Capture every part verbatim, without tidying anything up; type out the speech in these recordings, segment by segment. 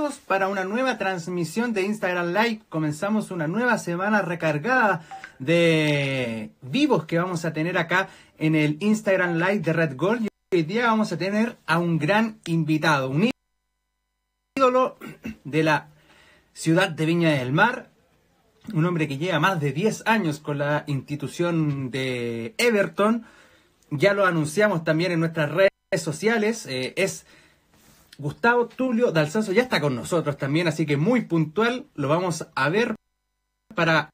todos para una nueva transmisión de Instagram Live. Comenzamos una nueva semana recargada de vivos que vamos a tener acá en el Instagram Live de Red Gold. Y hoy día vamos a tener a un gran invitado, un ídolo de la ciudad de Viña del Mar, un hombre que lleva más de diez años con la institución de Everton. Ya lo anunciamos también en nuestras redes sociales. Eh, es Gustavo Tulio D'Alzazo, ya está con nosotros también, así que muy puntual. Lo vamos a ver para...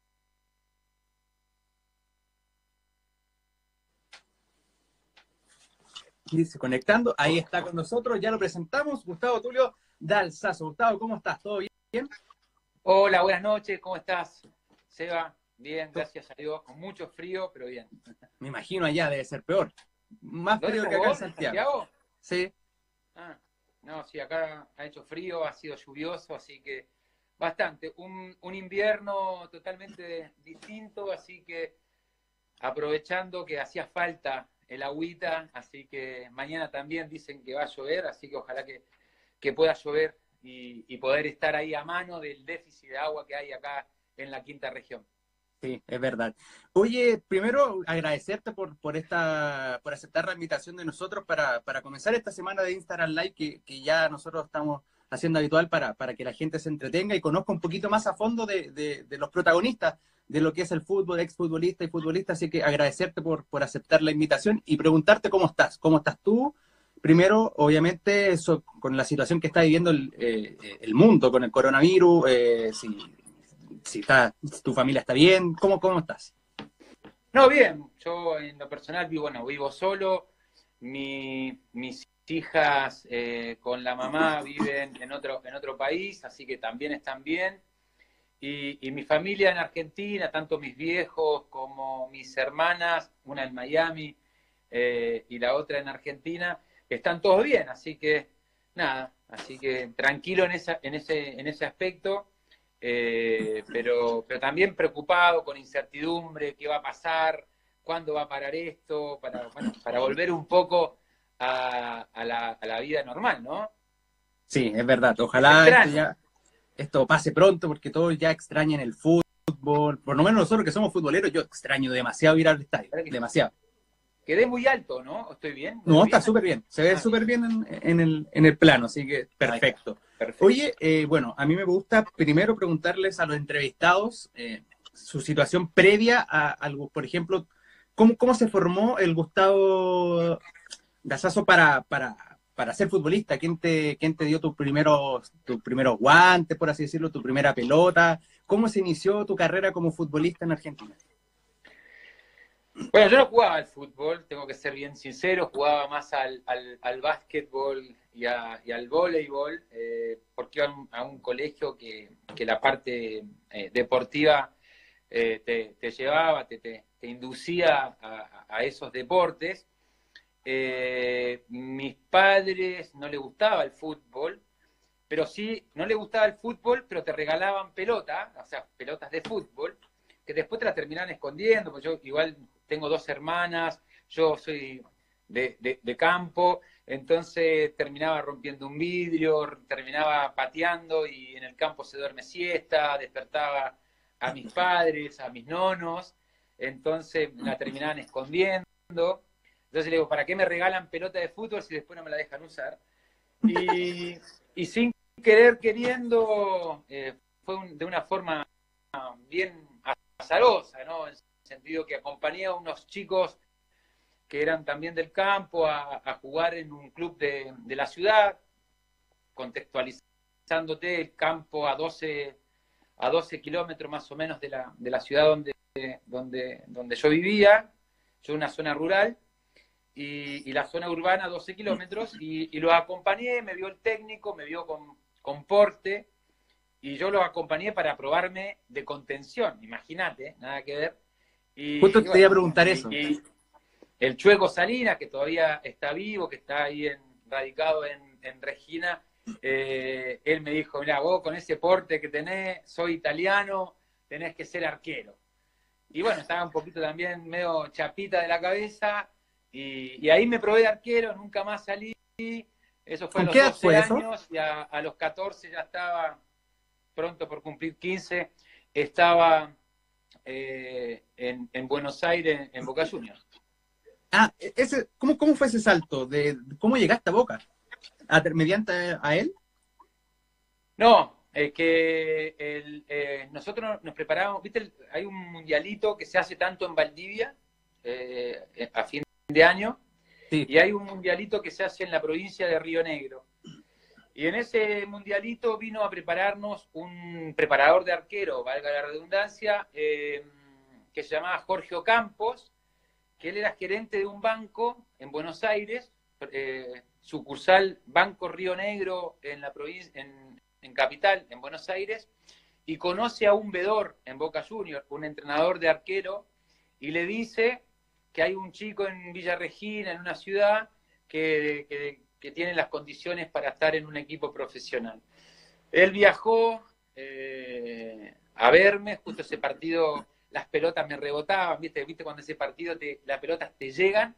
irse conectando. Ahí está con nosotros, ya lo presentamos. Gustavo Tulio D'Alzazo. Gustavo, ¿cómo estás? ¿Todo bien? Hola, buenas noches, ¿cómo estás, Seba? Bien, gracias a Dios, con mucho frío, pero bien. Me imagino allá debe ser peor. Más frío que acá en Santiago. ¿Santiago? Sí. Ah, no, sí, acá ha hecho frío, ha sido lluvioso, así que bastante. Un, un invierno totalmente distinto, así que aprovechando que hacía falta el agüita, así que mañana también dicen que va a llover, así que ojalá que, que pueda llover y, y poder estar ahí a mano del déficit de agua que hay acá en la quinta región. Sí, es verdad. Oye, primero agradecerte por, por esta, por aceptar la invitación de nosotros para, para comenzar esta semana de Instagram Live que, que ya nosotros estamos haciendo habitual para, para que la gente se entretenga y conozca un poquito más a fondo de, de, de los protagonistas de lo que es el fútbol, exfutbolista y futbolista. Así que agradecerte por, por aceptar la invitación y preguntarte cómo estás. ¿Cómo estás tú? Primero, obviamente, eso, con la situación que está viviendo el, eh, el mundo con el coronavirus, eh, si, si, está, si tu familia está bien, ¿cómo, cómo estás? No, bien, yo en lo personal vivo, bueno, vivo solo, mi, mis hijas eh, con la mamá viven en otro, en otro país, así que también están bien, y, y mi familia en Argentina, tanto mis viejos como mis hermanas, una en Miami eh, y la otra en Argentina, están todos bien, así que nada, así que tranquilo en, esa, en, ese, en ese aspecto. Eh, pero, pero también preocupado, con incertidumbre, qué va a pasar, cuándo va a parar esto, para, bueno, para volver un poco a, a, la, a la vida normal, ¿no? Sí, es verdad. Ojalá esto, ya, esto pase pronto porque todos ya extrañan el fútbol. Por lo menos nosotros que somos futboleros, yo extraño demasiado ir al estadio. Demasiado. Quedé muy alto, ¿no? ¿Estoy bien? No, está súper bien. Se ve ah, súper bien en, en, el, en el plano, así que perfecto. perfecto. Oye, eh, bueno, a mí me gusta primero preguntarles a los entrevistados eh, su situación previa a algo. Por ejemplo, ¿cómo, cómo se formó el Gustavo D'Alzazo para, para, para ser futbolista? ¿Quién te, quién te dio tus primeros, tus primeros guantes, por así decirlo, tu primera pelota? ¿Cómo se inició tu carrera como futbolista en Argentina? Bueno, yo no jugaba al fútbol, tengo que ser bien sincero, jugaba más al, al, al básquetbol y, a, y al voleibol, eh, porque iba a un, a un colegio que, que la parte eh, deportiva eh, te, te llevaba, te, te, te inducía a, a esos deportes. Eh, mis padres no les gustaba el fútbol, pero sí, no les gustaba el fútbol, pero te regalaban pelota, o sea, pelotas de fútbol, que después te las terminaban escondiendo, porque yo igual tengo dos hermanas, yo soy de, de, de campo, entonces terminaba rompiendo un vidrio, terminaba pateando y en el campo se duerme siesta, despertaba a mis padres, a mis nonos, entonces la terminaban escondiendo. Entonces le digo, ¿para qué me regalan pelota de fútbol si después no me la dejan usar? Y, y sin querer queriendo, eh, fue un, de una forma bien azarosa, ¿no? En el sentido que acompañé a unos chicos que eran también del campo a, a jugar en un club de, de la ciudad, contextualizándote el campo a doce, a doce kilómetros más o menos de la, de la ciudad donde, donde, donde yo vivía, yo en una zona rural, y, y la zona urbana a doce kilómetros, y, y los acompañé, me vio el técnico, me vio con, con porte, y yo los acompañé para probarme de contención, imagínate, nada que ver. Y, Justo y te bueno, iba a preguntar y, eso. Y el Chueco Salinas, que todavía está vivo, que está ahí en, radicado en, en Regina, eh, él me dijo, mira, vos con ese porte que tenés, soy italiano, tenés que ser arquero. Y bueno, estaba un poquito también medio chapita de la cabeza, y, y ahí me probé de arquero, nunca más salí, Eso fue a ¿Con los qué edad doce fue eso? años y a, a los catorce ya estaba, pronto por cumplir quince, estaba eh, en, en Buenos Aires, en Boca Juniors. Ah, ese, ¿cómo, cómo fue ese salto? De, ¿Cómo llegaste a Boca? ¿A, ¿Mediante a él? No, es que el, eh, nosotros nos preparábamos, viste, hay un mundialito que se hace tanto en Valdivia eh, a fin de año, Sí. y hay un mundialito que se hace en la provincia de Río Negro. Y en ese mundialito vino a prepararnos un preparador de arquero, valga la redundancia, eh, que se llamaba Jorge Ocampos, que él era gerente de un banco en Buenos Aires, eh, sucursal Banco Río Negro en la provincia, en, en Capital, en Buenos Aires, y conoce a un vedor en Boca Juniors, un entrenador de arquero, y le dice que hay un chico en Villa Regina, en una ciudad, que, que, que tiene las condiciones para estar en un equipo profesional. Él viajó eh, a verme, justo ese partido, las pelotas me rebotaban, ¿viste? ¿Viste cuando ese partido te, las pelotas te llegan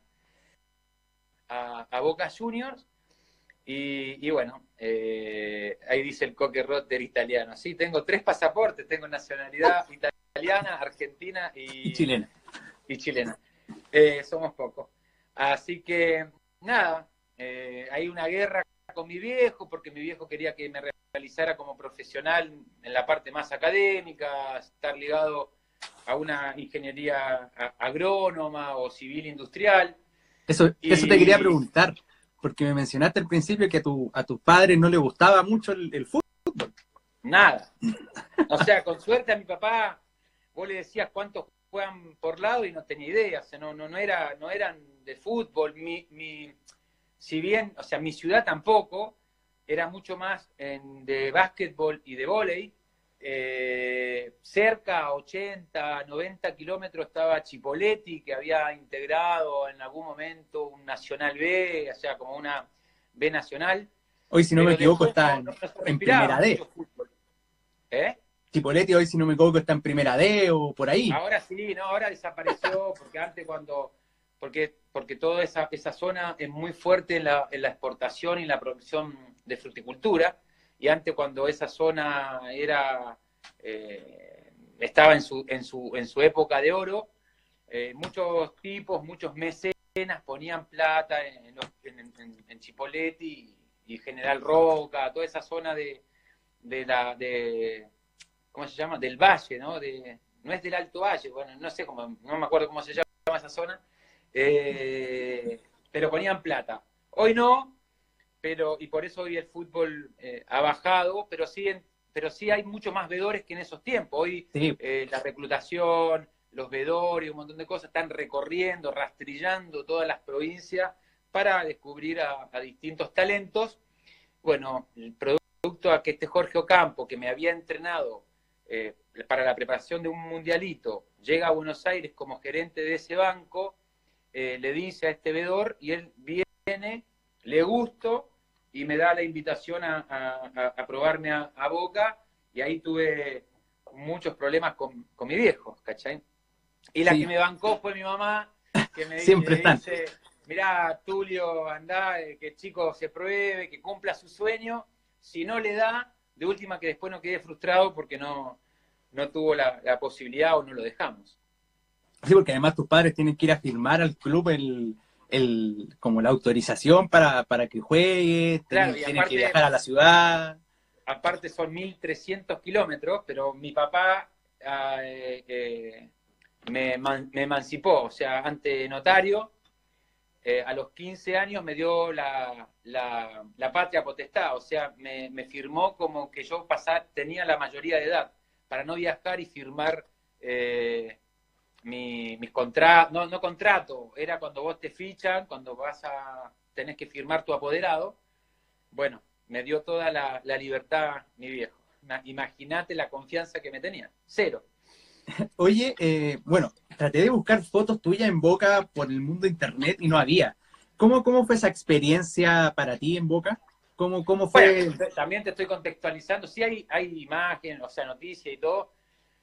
a, a Boca Juniors? Y, y bueno, eh, ahí dice el Coque Rotter italiano. Sí, tengo tres pasaportes, tengo nacionalidad italiana, argentina y, Y chilena. Y chilena. Eh, somos pocos. Así que, nada, eh, hay una guerra con mi viejo, porque mi viejo quería que me realizara como profesional en la parte más académica, estar ligado a una ingeniería agrónoma o civil industrial. Eso, y... eso te quería preguntar, porque me mencionaste al principio que a, tu, a tus padres no les gustaba mucho el, el fútbol. Nada. O sea, con suerte a mi papá, vos le decías cuántos juegan por lado y no tenía idea. O sea, no, no, no, era, no eran de fútbol. Mi, mi, si bien, o sea, mi ciudad tampoco, era mucho más en, de básquetbol y de vóley. Eh, cerca a ochenta, noventa kilómetros estaba Chipoleti, que había integrado en algún momento un Nacional B, o sea, como una B nacional. Hoy, si no me equivoco, está en, no, no, no se en primera D. Fútbol. ¿Eh? Chipoleti hoy, si no me equivoco, está en primera D o por ahí. Ahora sí, no, ahora desapareció, porque antes cuando, porque, porque toda esa, esa zona es muy fuerte en la, en la exportación y en la producción de fruticultura, y antes cuando esa zona era, eh, estaba en su, en, su, en su época de oro, eh, muchos tipos, muchos mecenas ponían plata en, en, en, en Chipoleti y, y General Roca, toda esa zona de, de la... De, ¿cómo se llama? Del Valle, ¿no? De, no es del Alto Valle, bueno, no sé cómo, no me acuerdo cómo se llama esa zona, eh, pero ponían plata. Hoy no, pero, y por eso hoy el fútbol eh, ha bajado, pero sí, en, pero sí hay mucho más vedores que en esos tiempos. Hoy sí. eh, la reclutación, los vedores, un montón de cosas, están recorriendo, rastrillando todas las provincias para descubrir a, a distintos talentos. Bueno, el producto a que este Jorge Ocampo, que me había entrenado Eh, para la preparación de un mundialito, llega a Buenos Aires como gerente de ese banco, eh, le dice a este vedor y él viene, le gusto y me da la invitación a, a, a probarme a, a Boca, y ahí tuve muchos problemas con, con mi viejo, ¿cachai? Y la sí. que me bancó fue mi mamá, que me, Siempre me dice, mirá, Tulio, andá, que el chico se pruebe, que cumpla su sueño, si no le da, de última que después no quede frustrado porque no, no tuvo la, la posibilidad o no lo dejamos. Sí, porque además tus padres tienen que ir a firmar al club el, el como la autorización para, para que juegues, claro, tienen, aparte, tienen que viajar a la ciudad. Aparte son mil trescientos kilómetros, pero mi papá eh, eh, me, me emancipó, o sea, ante notario, eh, a los quince años me dio la, la, la patria potestad, o sea, me, me firmó como que yo pasar, tenía la mayoría de edad, para no viajar y firmar eh, mi, mis contratos, no, no contrato, era cuando vos te fichan, cuando vas a, tenés que firmar tu apoderado. Bueno, me dio toda la, la libertad mi viejo. Imagínate la confianza que me tenía, cero. Oye, eh, bueno, traté de buscar fotos tuyas en Boca por el mundo de internet y no había. ¿Cómo, cómo fue esa experiencia para ti en Boca? ¿Cómo, cómo fue? Bueno, también te estoy contextualizando. Sí hay, hay imágenes, o sea, noticias y todo,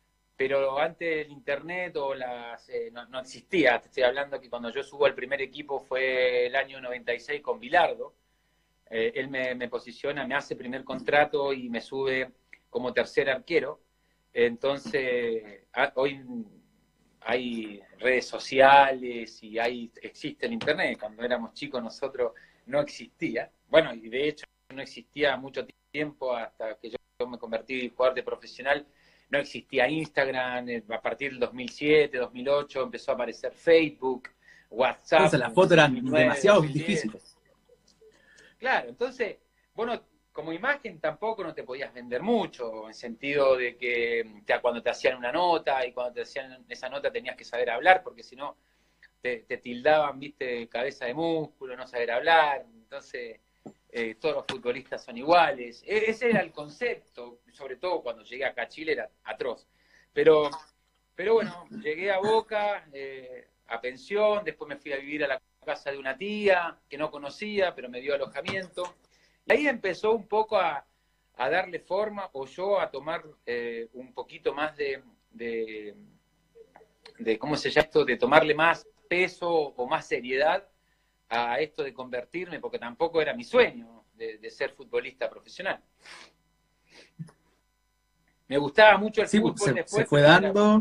pero antes el internet o las eh, no, no existía. Te estoy hablando que cuando yo subo al primer equipo fue el año noventa y seis con Bilardo. eh, él me, me posiciona, me hace primer contrato y me sube como tercer arquero. Entonces, a, hoy hay redes sociales y hay, existe el internet. Cuando éramos chicos nosotros no existía. Bueno, y de hecho no existía mucho tiempo hasta que yo, yo me convertí en jugador de profesional. No existía Instagram. A partir del dos mil siete, dos mil ocho empezó a aparecer Facebook, WhatsApp. Entonces las fotos eran dos mil nueve, demasiado dos mil diez. difíciles. Claro, entonces, bueno, como imagen tampoco no te podías vender mucho, en sentido de que te, cuando te hacían una nota y cuando te hacían esa nota tenías que saber hablar, porque si no te, te tildaban, viste, cabeza de músculo, no saber hablar. Entonces, eh, todos los futbolistas son iguales. E ese era el concepto, sobre todo cuando llegué acá a Chile era atroz. Pero, pero bueno, llegué a Boca, eh, a pensión, después me fui a vivir a la casa de una tía que no conocía, pero me dio alojamiento. Y ahí empezó un poco a, a darle forma, o yo a tomar eh, un poquito más de, de, de, ¿cómo se llama esto? De tomarle más peso o más seriedad a esto de convertirme, porque tampoco era mi sueño de, de ser futbolista profesional. Me gustaba mucho el Sí, fútbol se, después. se fue dando.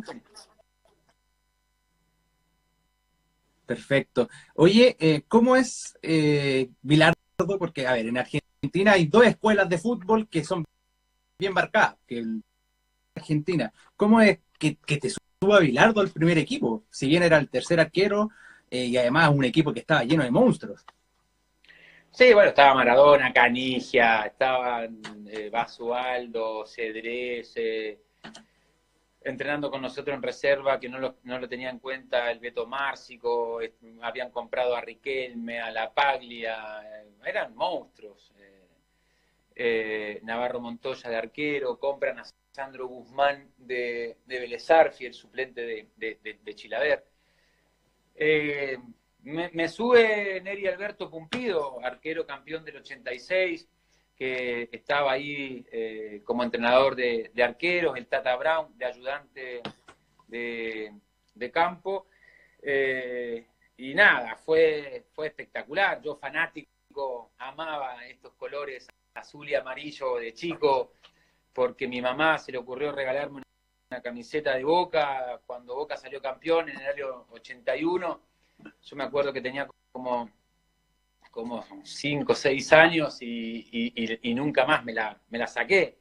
Perfecto. Oye, eh, ¿cómo es eh, Bilardo? Porque, a ver, en Argentina hay dos escuelas de fútbol que son bien marcadas, que en Argentina. ¿Cómo es que, que te suba Bilardo al primer equipo? Si bien era el tercer arquero eh, y además un equipo que estaba lleno de monstruos. Sí, bueno, estaba Maradona, Canigia, estaban eh, Basualdo, Cedrés, eh, entrenando con nosotros en reserva, que no lo, no lo tenía en cuenta el Beto Márcico, eh, habían comprado a Riquelme, a La Paglia, eh, eran monstruos. Eh, eh, Navarro Montoya de arquero, compran a Sandro Guzmán de, de Vélez Arfi, el suplente de, de, de, de Chilaver. Eh, me, me sube Neri Alberto Pumpido, arquero campeón del ochenta y seis, que estaba ahí eh, como entrenador de, de arqueros, el Tata Brown, de ayudante de, de campo. Eh, y nada, fue, fue espectacular. Yo fanático, amaba estos colores azul y amarillo de chico, porque mi mamá se le ocurrió regalarme una, una camiseta de Boca cuando Boca salió campeón en el año ochenta y uno. Yo me acuerdo que tenía como como cinco o seis años y, y, y, nunca más me la, me la saqué.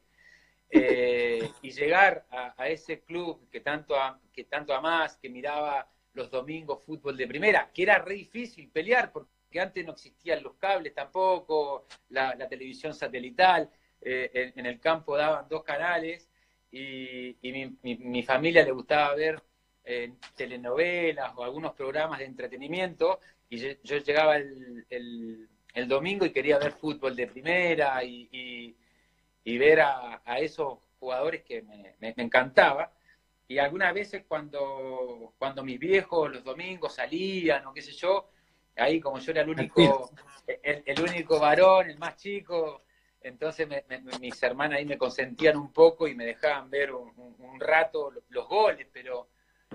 Eh, y llegar a, a ese club que tanto, que tanto amás, que miraba los domingos fútbol de primera, que era re difícil pelear porque antes no existían los cables tampoco, la, la televisión satelital, eh, en, en el campo daban dos canales y, y mi, mi, mi familia le gustaba ver eh, telenovelas o algunos programas de entretenimiento. Y yo, yo llegaba el, el, el domingo y quería ver fútbol de primera y, y, y ver a, a esos jugadores que me, me, me encantaba. Y algunas veces cuando, cuando mis viejos los domingos salían o qué sé yo, ahí como yo era el único, el, el único varón, el más chico, entonces me, me, mis hermanas ahí me consentían un poco y me dejaban ver un, un, un rato los goles, pero,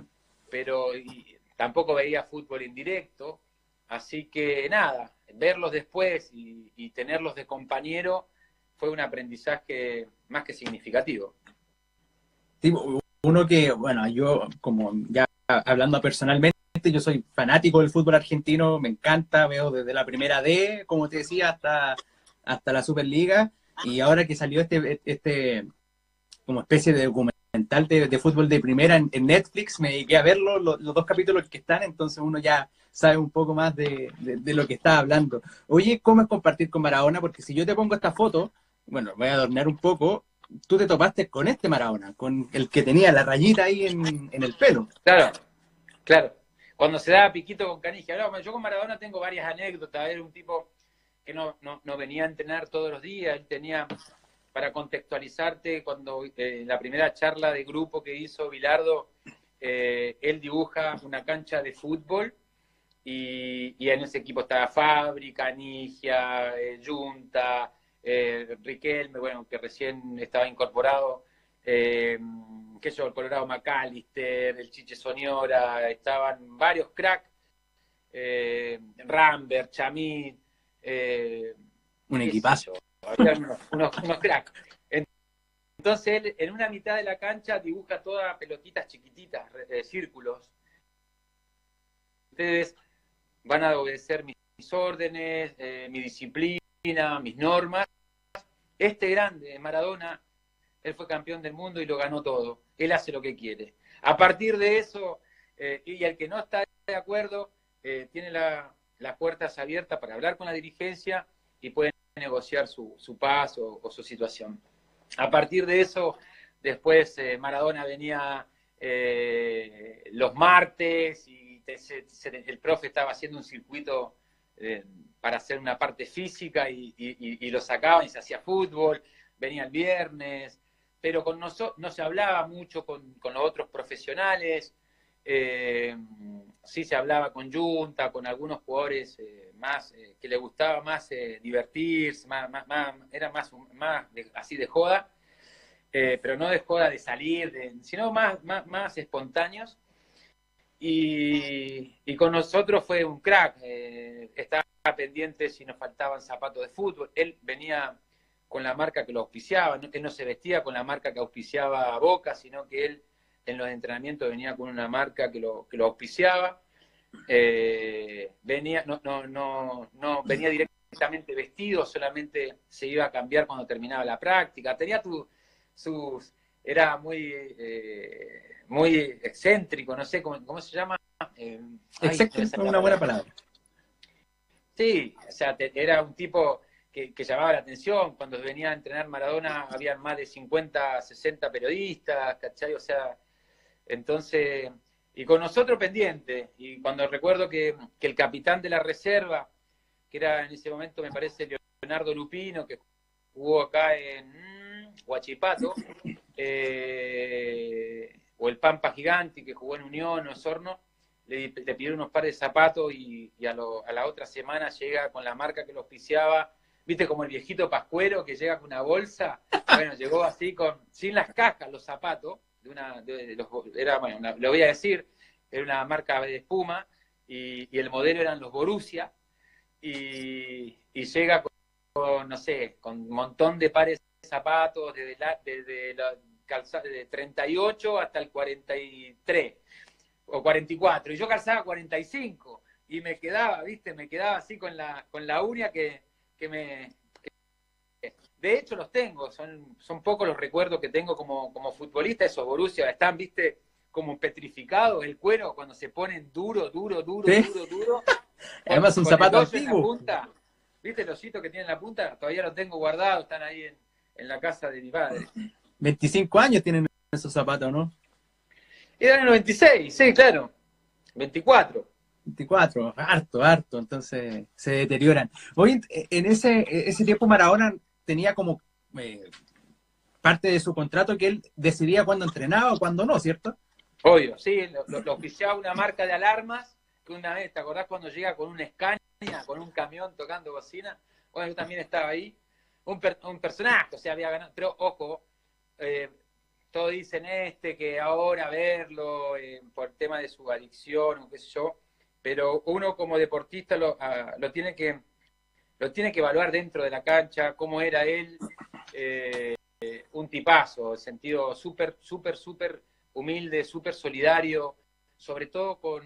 pero y, tampoco veía fútbol en directo. Así que nada, verlos después y, y tenerlos de compañero fue un aprendizaje más que significativo. Sí, uno que, bueno, yo como ya hablando personalmente, yo soy fanático del fútbol argentino, me encanta, veo desde la primera D, como te decía, hasta, hasta la Superliga, y ahora que salió este, este como especie de documental de, de fútbol de primera en, en Netflix, me dediqué a verlo, los, los dos capítulos que están, entonces uno ya sabe un poco más de, de, de lo que está hablando. Oye, ¿cómo es compartir con Maradona? Porque si yo te pongo esta foto, bueno, voy a adornar un poco, tú te topaste con este Maradona, con el que tenía la rayita ahí en, en el pelo. Claro, claro. Cuando se daba piquito con Canigia. Yo con Maradona tengo varias anécdotas. Era un tipo que no, no, no venía a entrenar todos los días. Él tenía, para contextualizarte, cuando eh, la primera charla de grupo que hizo Bilardo, eh, él dibuja una cancha de fútbol. Y, y en ese equipo estaba Fabri, Canigia, eh, Junta, eh, Riquelme, bueno, que recién estaba incorporado, eh, qué sé yo, el Colorado McAllister, el Chiche Soñora, estaban varios cracks, eh, Rambert, Chamit, eh, Un qué sé equipazo. yo, había unos, unos, unos cracks. Entonces él en una mitad de la cancha dibuja todas pelotitas chiquititas, eh, círculos. Ustedes van a obedecer mis, mis órdenes, eh, mi disciplina, mis normas. Este grande, Maradona, él fue campeón del mundo y lo ganó todo. Él hace lo que quiere. A partir de eso, eh, y el que no está de acuerdo, eh, tiene la, las puertas abiertas para hablar con la dirigencia y pueden negociar su, su paz o, o su situación. A partir de eso, después eh, Maradona venía eh, los martes y te, se, se, el profe estaba haciendo un circuito eh, para hacer una parte física y, y, y lo sacaban y se hacía fútbol, venía el viernes, pero con nosotros no se hablaba mucho con, con los otros profesionales, eh, sí se hablaba con Junta, con algunos jugadores eh, más eh, que les gustaba más eh, divertirse, más, más, más, era más, más de, así de joda, eh, pero no de joda de salir, de, sino más, más, más espontáneos. Y, y con nosotros fue un crack, eh, estaba pendiente si nos faltaban zapatos de fútbol, él venía con la marca que lo auspiciaba, ¿no? Él no se vestía con la marca que auspiciaba a Boca, sino que él en los entrenamientos venía con una marca que lo, que lo auspiciaba, eh, venía, no, no, no, no, venía directamente vestido, solamente se iba a cambiar cuando terminaba la práctica, tenía tu, sus, era muy, eh, muy excéntrico, no sé cómo, cómo se llama. Eh, Excéntrico es una buena palabra. Sí, o sea, te, era un tipo que, que llamaba la atención. Cuando venía a entrenar Maradona, había más de cincuenta, sesenta periodistas, ¿cachai? O sea, entonces, y con nosotros pendiente. Y cuando recuerdo que, que el capitán de la reserva, que era en ese momento, me parece, Leonardo Lupino, que jugó acá en mmm, Huachipato, eh, o el Pampa Gigante, que jugó en Unión o Osorno, le, le pidió unos pares de zapatos y, y a, lo, a la otra semana llega con la marca que lo auspiciaba, viste como el viejito pascuero que llega con una bolsa, bueno, llegó así con, sin las cajas, los zapatos, de una, de, de los, era, bueno, una, lo voy a decir, era una marca de espuma, y, y el modelo eran los Borussia, y, y llega con, con, no sé, con un montón de pares de zapatos, desde la, desde la calza, de treinta y ocho hasta el cuarenta y tres o cuarenta y cuatro, y yo calzaba cuarenta y cinco, y me quedaba, viste, me quedaba así con la, con la uña que, que me... Que, de hecho los tengo, son, son pocos los recuerdos que tengo como, como futbolista, esos Borussia están, viste, como petrificados, el cuero cuando se ponen duro, duro, duro, ¿Sí? duro, duro. Además un zapato antiguo. En la punta, ¿viste el osito que tiene en la punta? Todavía lo tengo guardado, están ahí en, en la casa de mi padre. veinticinco años tienen esos zapatos, ¿no? Eran en el veintiséis, sí, claro. veinticuatro. veinticuatro, harto, harto, entonces se deterioran. Hoy en ese, ese tiempo Maradona tenía como eh, parte de su contrato que él decidía cuándo entrenaba o cuándo no, ¿cierto? Obvio, sí, lo, lo, lo oficiaba una marca de alarmas, que una vez, ¿te acordás cuando llega con un Scania, con un camión tocando bocina? Bueno, yo también estaba ahí. Un, per, un personaje, o sea, había ganado, pero ojo, eh, todos dicen este, que ahora verlo eh, por el tema de su adicción o qué sé yo, pero uno como deportista lo, uh, lo, tiene que, lo tiene que evaluar dentro de la cancha, cómo era él, eh, un tipazo, en sentido súper, súper, súper humilde, súper solidario, sobre todo con,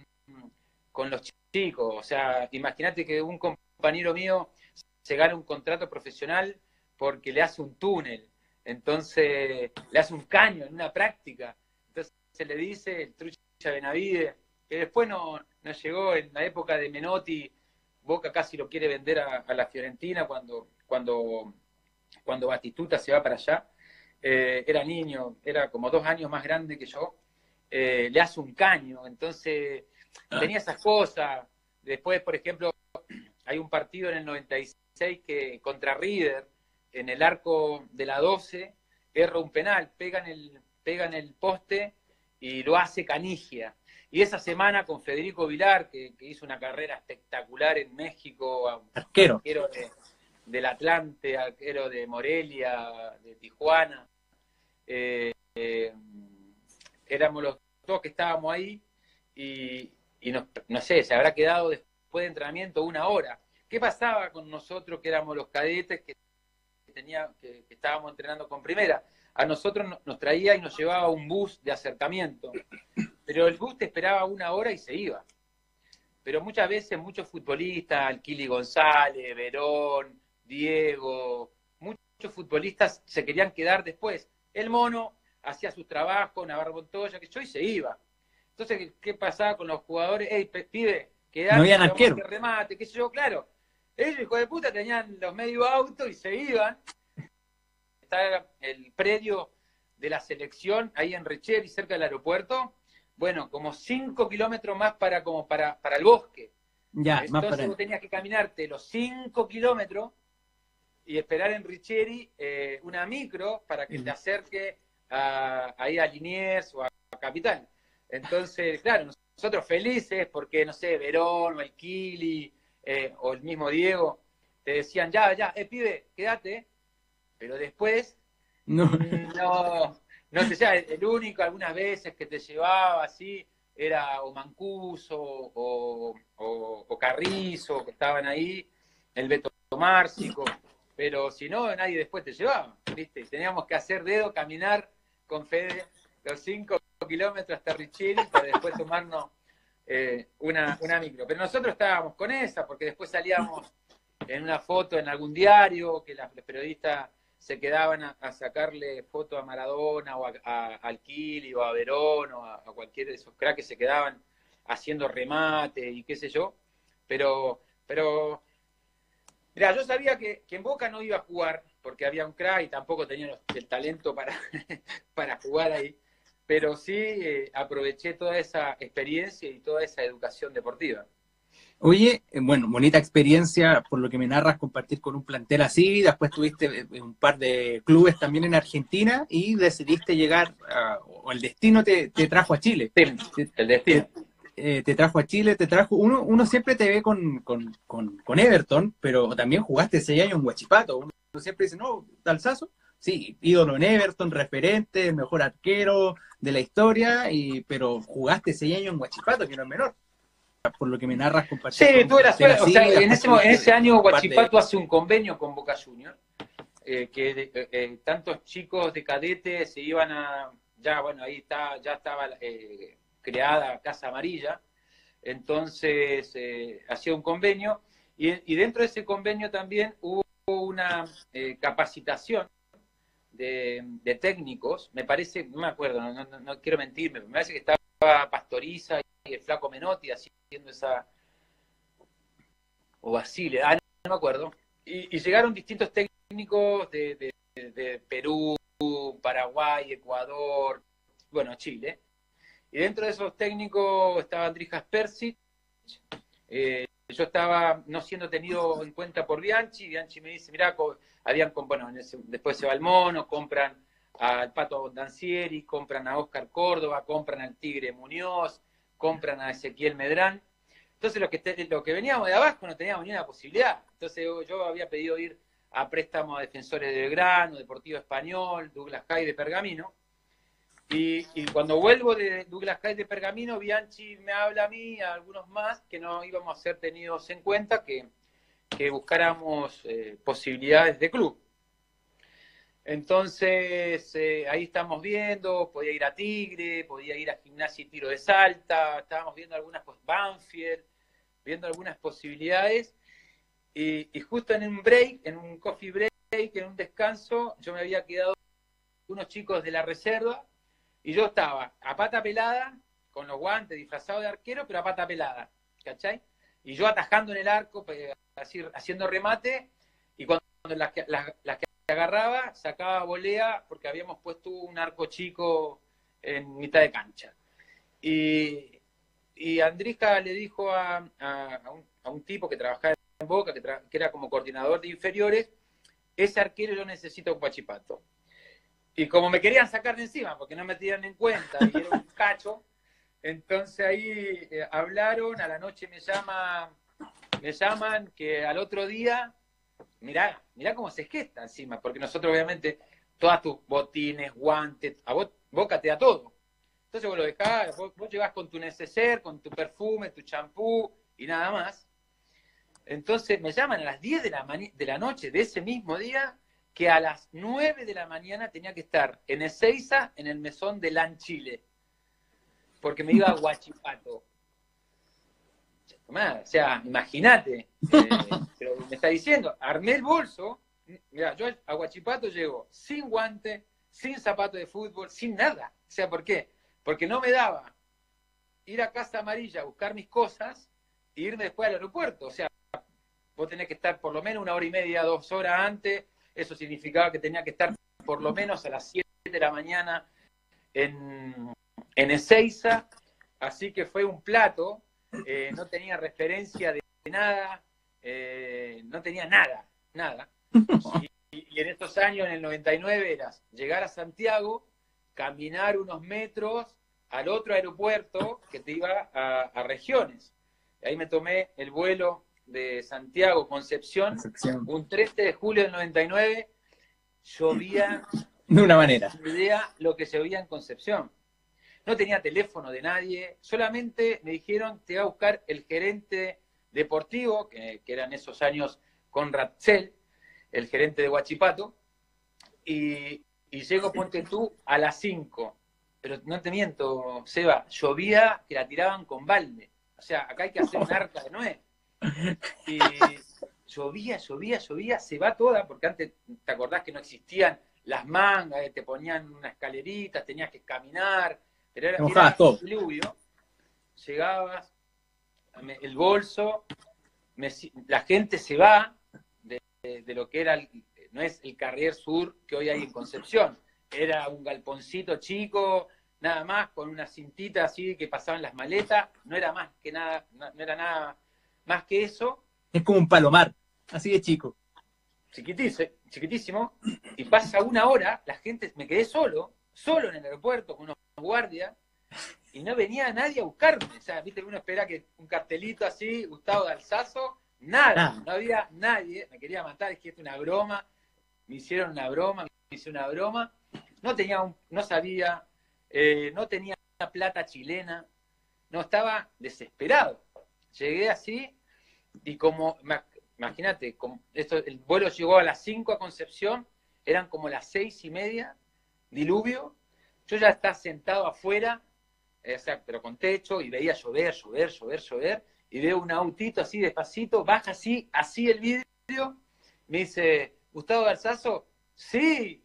con los chicos. O sea, imagínate que un compañero mío se gana un contrato profesional porque le hace un túnel, entonces le hace un caño en una práctica, entonces se le dice el Trucha Benavides, que después no, no llegó en la época de Menotti, Boca casi lo quiere vender a, a la Fiorentina cuando, cuando, cuando Batistuta se va para allá, eh, era niño, era como dos años más grande que yo, eh, le hace un caño, entonces tenía esas cosas. Después, por ejemplo, hay un partido en el noventa y seis que contra River, en el arco de la doce, erra un penal, pega en el, pega en el poste y lo hace Canigia. Y esa semana con Federico Vilar, que, que hizo una carrera espectacular en México, arquero, arquero de, del Atlante, arquero de Morelia, de Tijuana, eh, eh, éramos los dos que estábamos ahí y, y nos, no sé, se habrá quedado después de entrenamiento una hora. ¿qué pasaba con nosotros que éramos los cadetes que, tenía, que, que estábamos entrenando con primera? A nosotros nos traía y nos llevaba un bus de acercamiento, pero el bus te esperaba una hora y se iba. Pero muchas veces muchos futbolistas, Alquili González, Verón, Diego, muchos futbolistas se querían quedar después. El Mono hacía su trabajo, Navarro Montoya, que yo, y se iba. Entonces, ¿qué pasaba con los jugadores? Ey, pibe, quedate, no habían vamos a arquero. hacer remate, qué sé yo, claro. Ellos, hijo de puta, tenían los medio autos y se iban. Está el predio de la selección ahí en Richeri, cerca del aeropuerto. Bueno, como cinco kilómetros más para, como para, para el bosque. Ya, Entonces más para vos tenías que caminarte los cinco kilómetros y esperar en Richeri eh, una micro para que te acerque a, ahí a Liniers o a, a Capital. Entonces, claro, nosotros felices porque, no sé, Verón o el Kili eh, o el mismo Diego te decían, ya, ya, eh, pibe, quédate, pero después no, no, no te sea, el único algunas veces que te llevaba así era o Mancuso o, o, o Carrizo, que estaban ahí, el Beto Márcico, pero si no, nadie después te llevaba, ¿viste? Teníamos que hacer dedo, caminar con Fede los cinco kilómetros hasta Richeri para después tomarnos eh, una, una micro. Pero nosotros estábamos con esa, porque después salíamos en una foto en algún diario, que la, los periodistas se quedaban a, a sacarle foto a Maradona o a, a, a Alquili o a Verón o a, a cualquiera de esos cracks que se quedaban haciendo remate y qué sé yo. Pero, pero mirá, yo sabía que, que en Boca no iba a jugar porque había un crack y tampoco tenía el talento para, para jugar ahí. Pero sí eh, aproveché toda esa experiencia y toda esa educación deportiva. Oye, bueno, bonita experiencia, por lo que me narras, compartir con un plantel así. Después tuviste un par de clubes también en Argentina y decidiste llegar, a, o el destino te, te trajo a Chile. Sí, Te, el destino. te, eh, te trajo a Chile, te trajo. Uno, uno siempre te ve con, con, con, con Everton, pero también jugaste seis años en Huachipato. Uno siempre dice, no, Dalsazo. Sí, ídolo en Everton, referente, el mejor arquero de la historia, y, pero jugaste seis años en Huachipato, que no es menor. Por lo que me narras, compartir. Sí, tuve la suerte. O sea, en ese, en ese año Huachipato de... hace un convenio con Boca Juniors, eh, que eh, eh, tantos chicos de cadete se iban a. Ya, bueno, ahí está, ya estaba eh, creada Casa Amarilla. Entonces, eh, hacía un convenio. Y, y dentro de ese convenio también hubo una eh, capacitación de, de técnicos. Me parece, no me acuerdo, no, no, no quiero mentirme, me parece que estaba Pastoriza y el Flaco Menotti haciendo esa, o Basile, ah, no, no me acuerdo, y, y llegaron distintos técnicos de, de, de, de Perú, Paraguay, Ecuador, bueno, Chile, y dentro de esos técnicos estaba Andrijas Persic, eh, yo estaba no siendo tenido en cuenta por Bianchi, Bianchi me dice, mirá, habían, bueno, ese, después se va el Mono, compran al Pato Dancieri, compran a Oscar Córdoba, compran al Tigre Muñoz, compran a Ezequiel Medrán. Entonces los que, te, los que veníamos de abajo no teníamos ni una posibilidad. Entonces yo, yo había pedido ir a préstamo a Defensores de Belgrano, Deportivo Español, Douglas High de Pergamino. Y, y cuando vuelvo de Douglas High de Pergamino, Bianchi me habla a mí y a algunos más que no íbamos a ser tenidos en cuenta, que, que buscáramos eh, posibilidades de club. Entonces, eh, ahí estamos viendo, podía ir a Tigre, podía ir a Gimnasia y Tiro de Salta, estábamos viendo algunas, pues Banfield, viendo algunas posibilidades, y, y justo en un break, en un coffee break, en un descanso, yo me había quedado con unos chicos de la reserva, y yo estaba a pata pelada, con los guantes, disfrazado de arquero, pero a pata pelada, ¿cachai? Y yo atajando en el arco, así, haciendo remate, y cuando las, las, las que agarraba, sacaba volea, porque habíamos puesto un arco chico en mitad de cancha. Y, y Andrija le dijo a, a, a, un, a un tipo que trabajaba en Boca, que, tra que era como coordinador de inferiores, ese arquero yo necesito un Huachipato. Y como me querían sacar de encima, porque no me tenían en cuenta, y era un cacho, entonces ahí eh, hablaron, a la noche me llama, me llaman que al otro día, mirá, mirá cómo se gesta encima, porque nosotros obviamente, todas tus botines, guantes, a vos, Boca te da todo. Entonces vos lo dejás, vos, vos llevas con tu neceser, con tu perfume, tu champú y nada más. Entonces me llaman a las diez de la, de la noche de ese mismo día, que a las nueve de la mañana tenía que estar en Ezeiza, en el mesón de LAN Chile, porque me iba a Huachipato. O sea, imagínate, eh, pero me está diciendo, armé el bolso, mira, yo a Huachipato llego sin guante, sin zapato de fútbol, sin nada. O sea, ¿por qué? Porque no me daba ir a Casa Amarilla a buscar mis cosas e irme después al aeropuerto. O sea, vos tenés que estar por lo menos una hora y media, dos horas antes. Eso significaba que tenía que estar por lo menos a las siete de la mañana en, en Ezeiza. Así que fue un plato. Eh, no tenía referencia de nada, eh, no tenía nada, nada. Y, y en estos años, en el noventa y nueve, era llegar a Santiago, caminar unos metros al otro aeropuerto que te iba a, a Regiones. Ahí me tomé el vuelo de Santiago, Concepción, Concepción, un trece de julio del noventa y nueve, llovía de una manera. No idea lo que llovía en Concepción. No tenía teléfono de nadie, solamente me dijeron, te va a buscar el gerente deportivo, que, que era en esos años Conrad Zell, el gerente de Huachipato, y, y llego, ponte tú, a las cinco. Pero no te miento, Seba, llovía que la tiraban con balde. O sea, acá hay que hacer un arca de Noé. Y llovía, llovía, llovía, se va toda, porque antes, ¿te acordás que no existían las mangas? Te ponían una escalerita, tenías que caminar, pero era, era un diluvio. Llegabas, el bolso, me, la gente se va de, de, de lo que era, el, no es el Carrier Sur que hoy hay en Concepción, era un galponcito chico, nada más, con una cintita así que pasaban las maletas, no era más que nada, no, no era nada más que eso. Es como un palomar, así de chico. Chiquitísimo, chiquitísimo, y pasa una hora, la gente, me quedé solo, solo en el aeropuerto con unos guardias, y no venía nadie a buscarme. O sea, viste, uno espera que un cartelito así, Gustavo de Alsazo, nada, ah. no había nadie, me quería matar, es que es una broma, me hicieron una broma, me hicieron una broma, no tenía, un, no sabía, eh, no tenía plata chilena, no, estaba desesperado. Llegué así, y como, imagínate, esto, el vuelo llegó a las cinco a Concepción, eran como las seis y media, diluvio, yo ya estaba sentado afuera, eh, o sea, pero con techo, y veía llover, llover, llover, llover, y veo un autito así despacito, baja así, así el vidrio, me dice, ¿Gustavo Garzazo? Sí.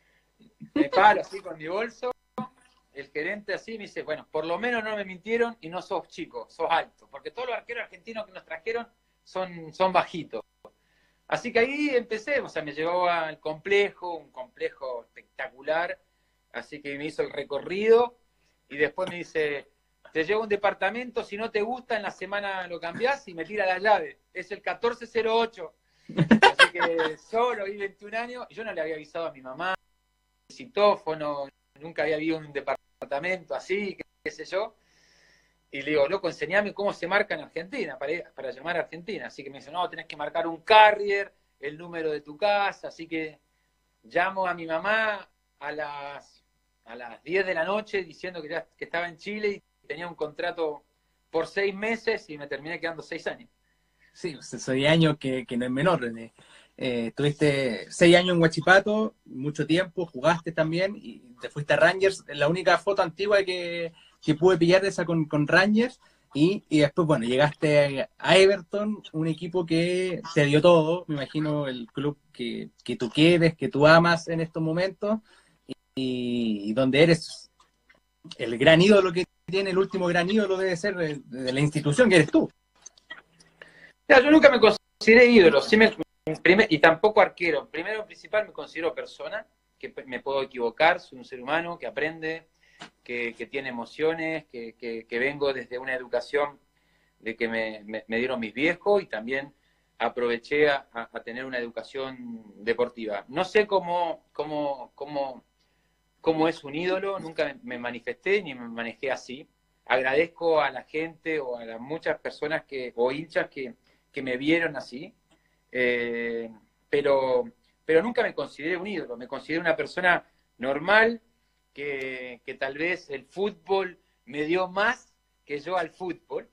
Me paro así con mi bolso, el gerente así me dice, bueno, por lo menos no me mintieron y no sos chico, sos alto, porque todos los arqueros argentinos que nos trajeron son, son bajitos. Así que ahí empecé, o sea, me llevó al complejo, un complejo espectacular, así que me hizo el recorrido y después me dice, te llevo un departamento, si no te gusta en la semana lo cambiás y me tira la llave, es el catorce cero ocho. Así que solo, vi veintiún años, y yo no le había avisado a mi mamá, citófono, nunca había habido un departamento así, qué, qué sé yo. Y le digo, loco, enseñame cómo se marca en Argentina, para, para llamar a Argentina. Así que me dice, no, tenés que marcar un carrier, el número de tu casa. Así que llamo a mi mamá a las, a las diez de la noche diciendo que, ya, que estaba en Chile y tenía un contrato por seis meses y me terminé quedando seis años. Sí, seis años que, que no es menor, René. Eh, tuviste seis años en Huachipato, mucho tiempo, jugaste también y te fuiste a Rangers. La única foto antigua que, que pude pillar de esa con, con Rangers. Y, y después, bueno, llegaste a Everton, un equipo que te dio todo, me imagino el club que, que tú quieres, que tú amas en estos momentos, y, y donde eres el gran ídolo que tiene, el último gran ídolo debe ser de, de la institución que eres tú. Ya, yo nunca me consideré ídolo, sí me, primer, y tampoco arquero. Primero, principal, me considero persona, que me puedo equivocar, soy un ser humano que aprende, que, que tiene emociones, que, que, que vengo desde una educación de que me, me, me dieron mis viejos y también aproveché a, a tener una educación deportiva. No sé cómo, cómo, cómo, cómo es un ídolo, nunca me manifesté ni me manejé así. Agradezco a la gente o a las muchas personas que, o hinchas que, que me vieron así, eh, pero, pero nunca me consideré un ídolo, me consideré una persona normal, que, que tal vez el fútbol me dio más que yo al fútbol,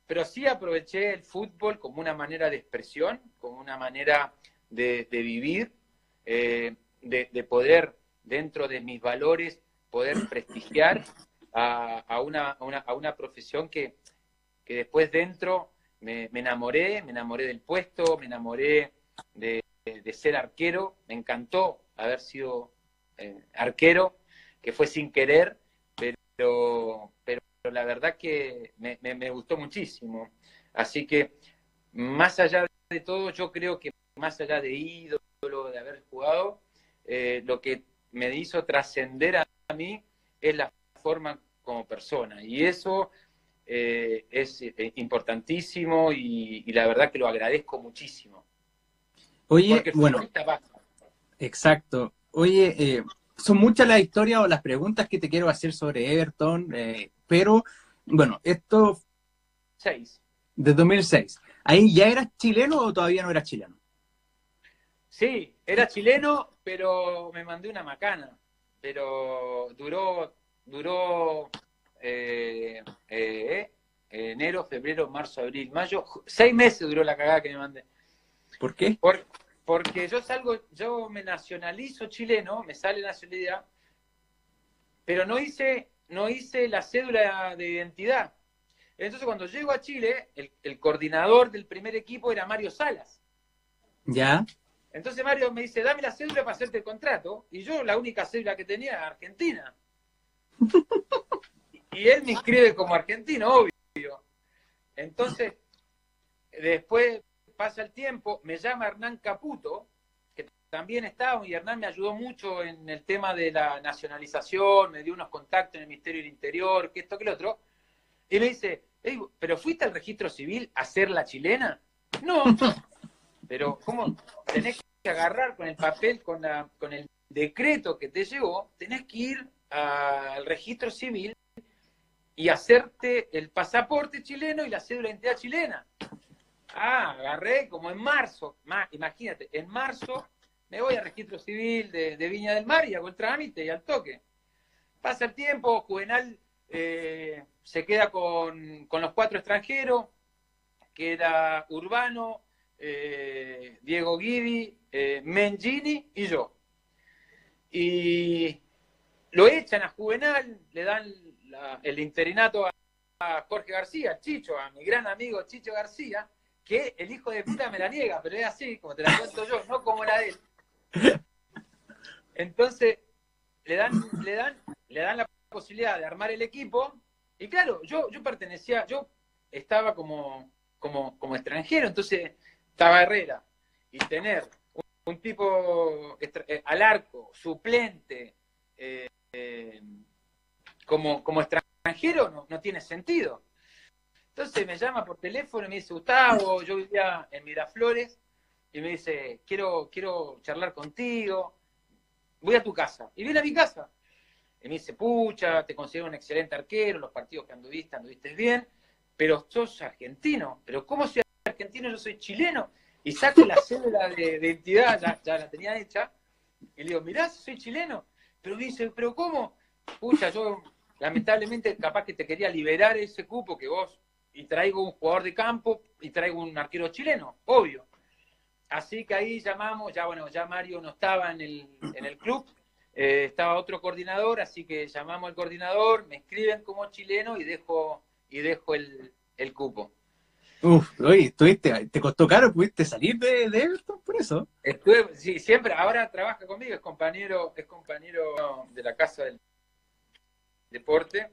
pero sí aproveché el fútbol como una manera de expresión, como una manera de, de vivir, eh, de, de poder, dentro de mis valores, poder prestigiar a, a, una, a, una, a una profesión que, que después dentro me, me enamoré, me enamoré del puesto, me enamoré de, de, de ser arquero, me encantó haber sido eh, arquero, que fue sin querer, pero, pero la verdad que me, me, me gustó muchísimo. Así que, más allá de todo, yo creo que más allá de ídolo, de haber jugado, eh, lo que me hizo trascender a mí es la forma como persona. Y eso eh, es eh, importantísimo y, y la verdad que lo agradezco muchísimo. Oye, Porque el bueno, futbolista va. exacto. Oye, eh, son muchas las historias o las preguntas que te quiero hacer sobre Everton, eh, pero bueno, esto Seis. de dos mil seis. ¿Ahí ya eras chileno o todavía no eras chileno? Sí, era chileno, pero me mandé una macana. Pero duró, duró eh, eh, enero, febrero, marzo, abril, mayo. Seis meses duró la cagada que me mandé. ¿Por qué? Por, porque yo salgo, yo me nacionalizo chileno, me sale nacionalidad, pero no hice, no hice la cédula de identidad. Entonces cuando llego a Chile, el, el coordinador del primer equipo era Mario Salas. Ya. Entonces Mario me dice, dame la cédula para hacerte el contrato. Y yo la única cédula que tenía era Argentina. Y él me inscribe como argentino, obvio. Entonces, después pasa el tiempo, me llama Hernán Caputo, que también estaba, y Hernán me ayudó mucho en el tema de la nacionalización, me dio unos contactos en el Ministerio del Interior, que esto, que lo otro. Y me dice, hey, ¿pero fuiste al registro civil a ser la chilena? No, pero ¿cómo tenés que agarrar con el papel, con, la, con el decreto que te llegó? Tenés que ir a, al registro civil y hacerte el pasaporte chileno y la cédula de identidad chilena. Ah, agarré como en marzo, más, imagínate, en marzo me voy al registro civil de, de Viña del Mar y hago el trámite y al toque. Pasa el tiempo, Juvenal eh, se queda con, con los cuatro extranjeros, queda Urbano, eh, Diego Guidi, eh, Mengini y yo. Y lo echan a Juvenal, le dan la, el interinato a, a Jorge García, Chicho, a mi gran amigo Chicho García, que el hijo de puta me la niega, pero es así, como te la cuento yo, no como la de él. Entonces, le dan, le dan, le dan la posibilidad de armar el equipo, y claro, yo, yo pertenecía, yo estaba como, como, como extranjero, entonces estaba Herrera, y tener un, un tipo eh, al arco, suplente, eh, eh, como, como extranjero, no, no tiene sentido. Entonces me llama por teléfono y me dice, Gustavo, yo vivía en Miraflores, y me dice, quiero, quiero charlar contigo, voy a tu casa. Y viene a mi casa. Y me dice, pucha, te considero un excelente arquero, los partidos que anduviste, anduviste bien, pero sos argentino. ¿Pero cómo soy argentino? Yo soy chileno. Y saco la cédula de, de identidad, ya, ya la tenía hecha, y le digo, mirá, soy chileno. Pero me dice, ¿pero cómo? Pucha, yo lamentablemente capaz que te quería liberar ese cupo que vos, y traigo un jugador de campo y traigo un arquero chileno, obvio. Así que ahí llamamos, ya bueno, ya Mario no estaba en el, en el club, eh, estaba otro coordinador, así que llamamos al coordinador, me escriben como chileno y dejo, y dejo el, el cupo. Uf, oye, ¿tuviste, te costó caro, pudiste salir de, de Everton por eso? Estuve, sí, siempre, ahora trabaja conmigo, es compañero, es compañero de la Casa del Deporte.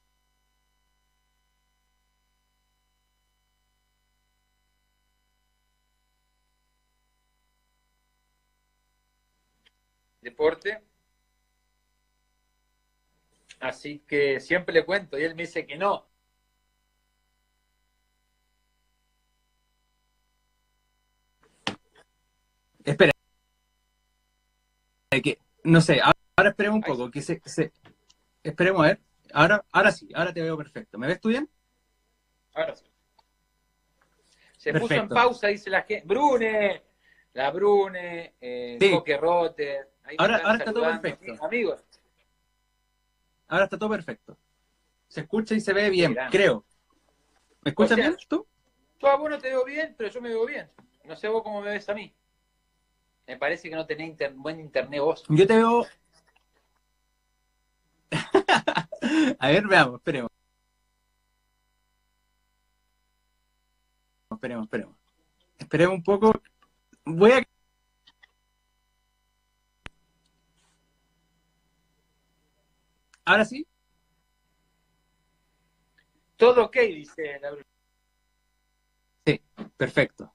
Deporte. Así que siempre le cuento y él me dice que no. Espera, que, no sé, ahora, ahora esperemos un Ahí poco, que sí. se, se, esperemos a ver. Ahora, ahora sí, ahora te veo perfecto. ¿Me ves tú bien? Ahora sí. Se puso en Perfecto. pausa, dice la gente. Brune, la Brune, eh, Sí, Coque Rotter, ahí me ahora, están ahora está todo saludando. perfecto. Amigos, Ahora está todo perfecto. Se escucha y se ve qué bien, grande. creo. ¿Me O escuchas sea, bien tú? yo a vos no te veo bien, pero yo me veo bien. No sé vos cómo me ves a mí. Me parece que no tenés inter- buen internet vos. Yo te veo... A ver, veamos, esperemos, esperemos, esperemos. Esperemos un poco. Voy a... Ahora sí. Todo ok, dice la Bruna. Sí, perfecto.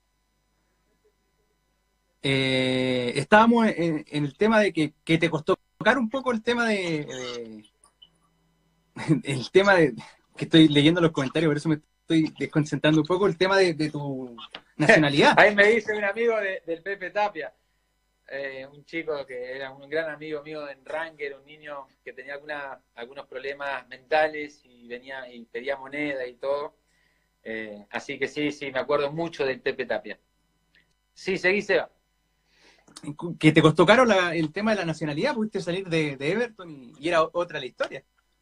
Eh, estábamos en, en el tema de que, que te costó tocar un poco el tema de, de- el tema de que estoy leyendo los comentarios, por eso me estoy desconcentrando un poco el tema de, de tu nacionalidad. Ahí me dice un amigo de- del Pepe Tapia, eh, un chico que era un gran amigo mío en Ranger, un niño que tenía alguna, algunos problemas mentales y venía y pedía moneda y todo. Eh, así que sí, sí, me acuerdo mucho del Pepe Tapia. Sí, seguí, Seba. Que te costó caro la- el tema de la nacionalidad, pudiste salir de, de Everton y, y era otra la historia.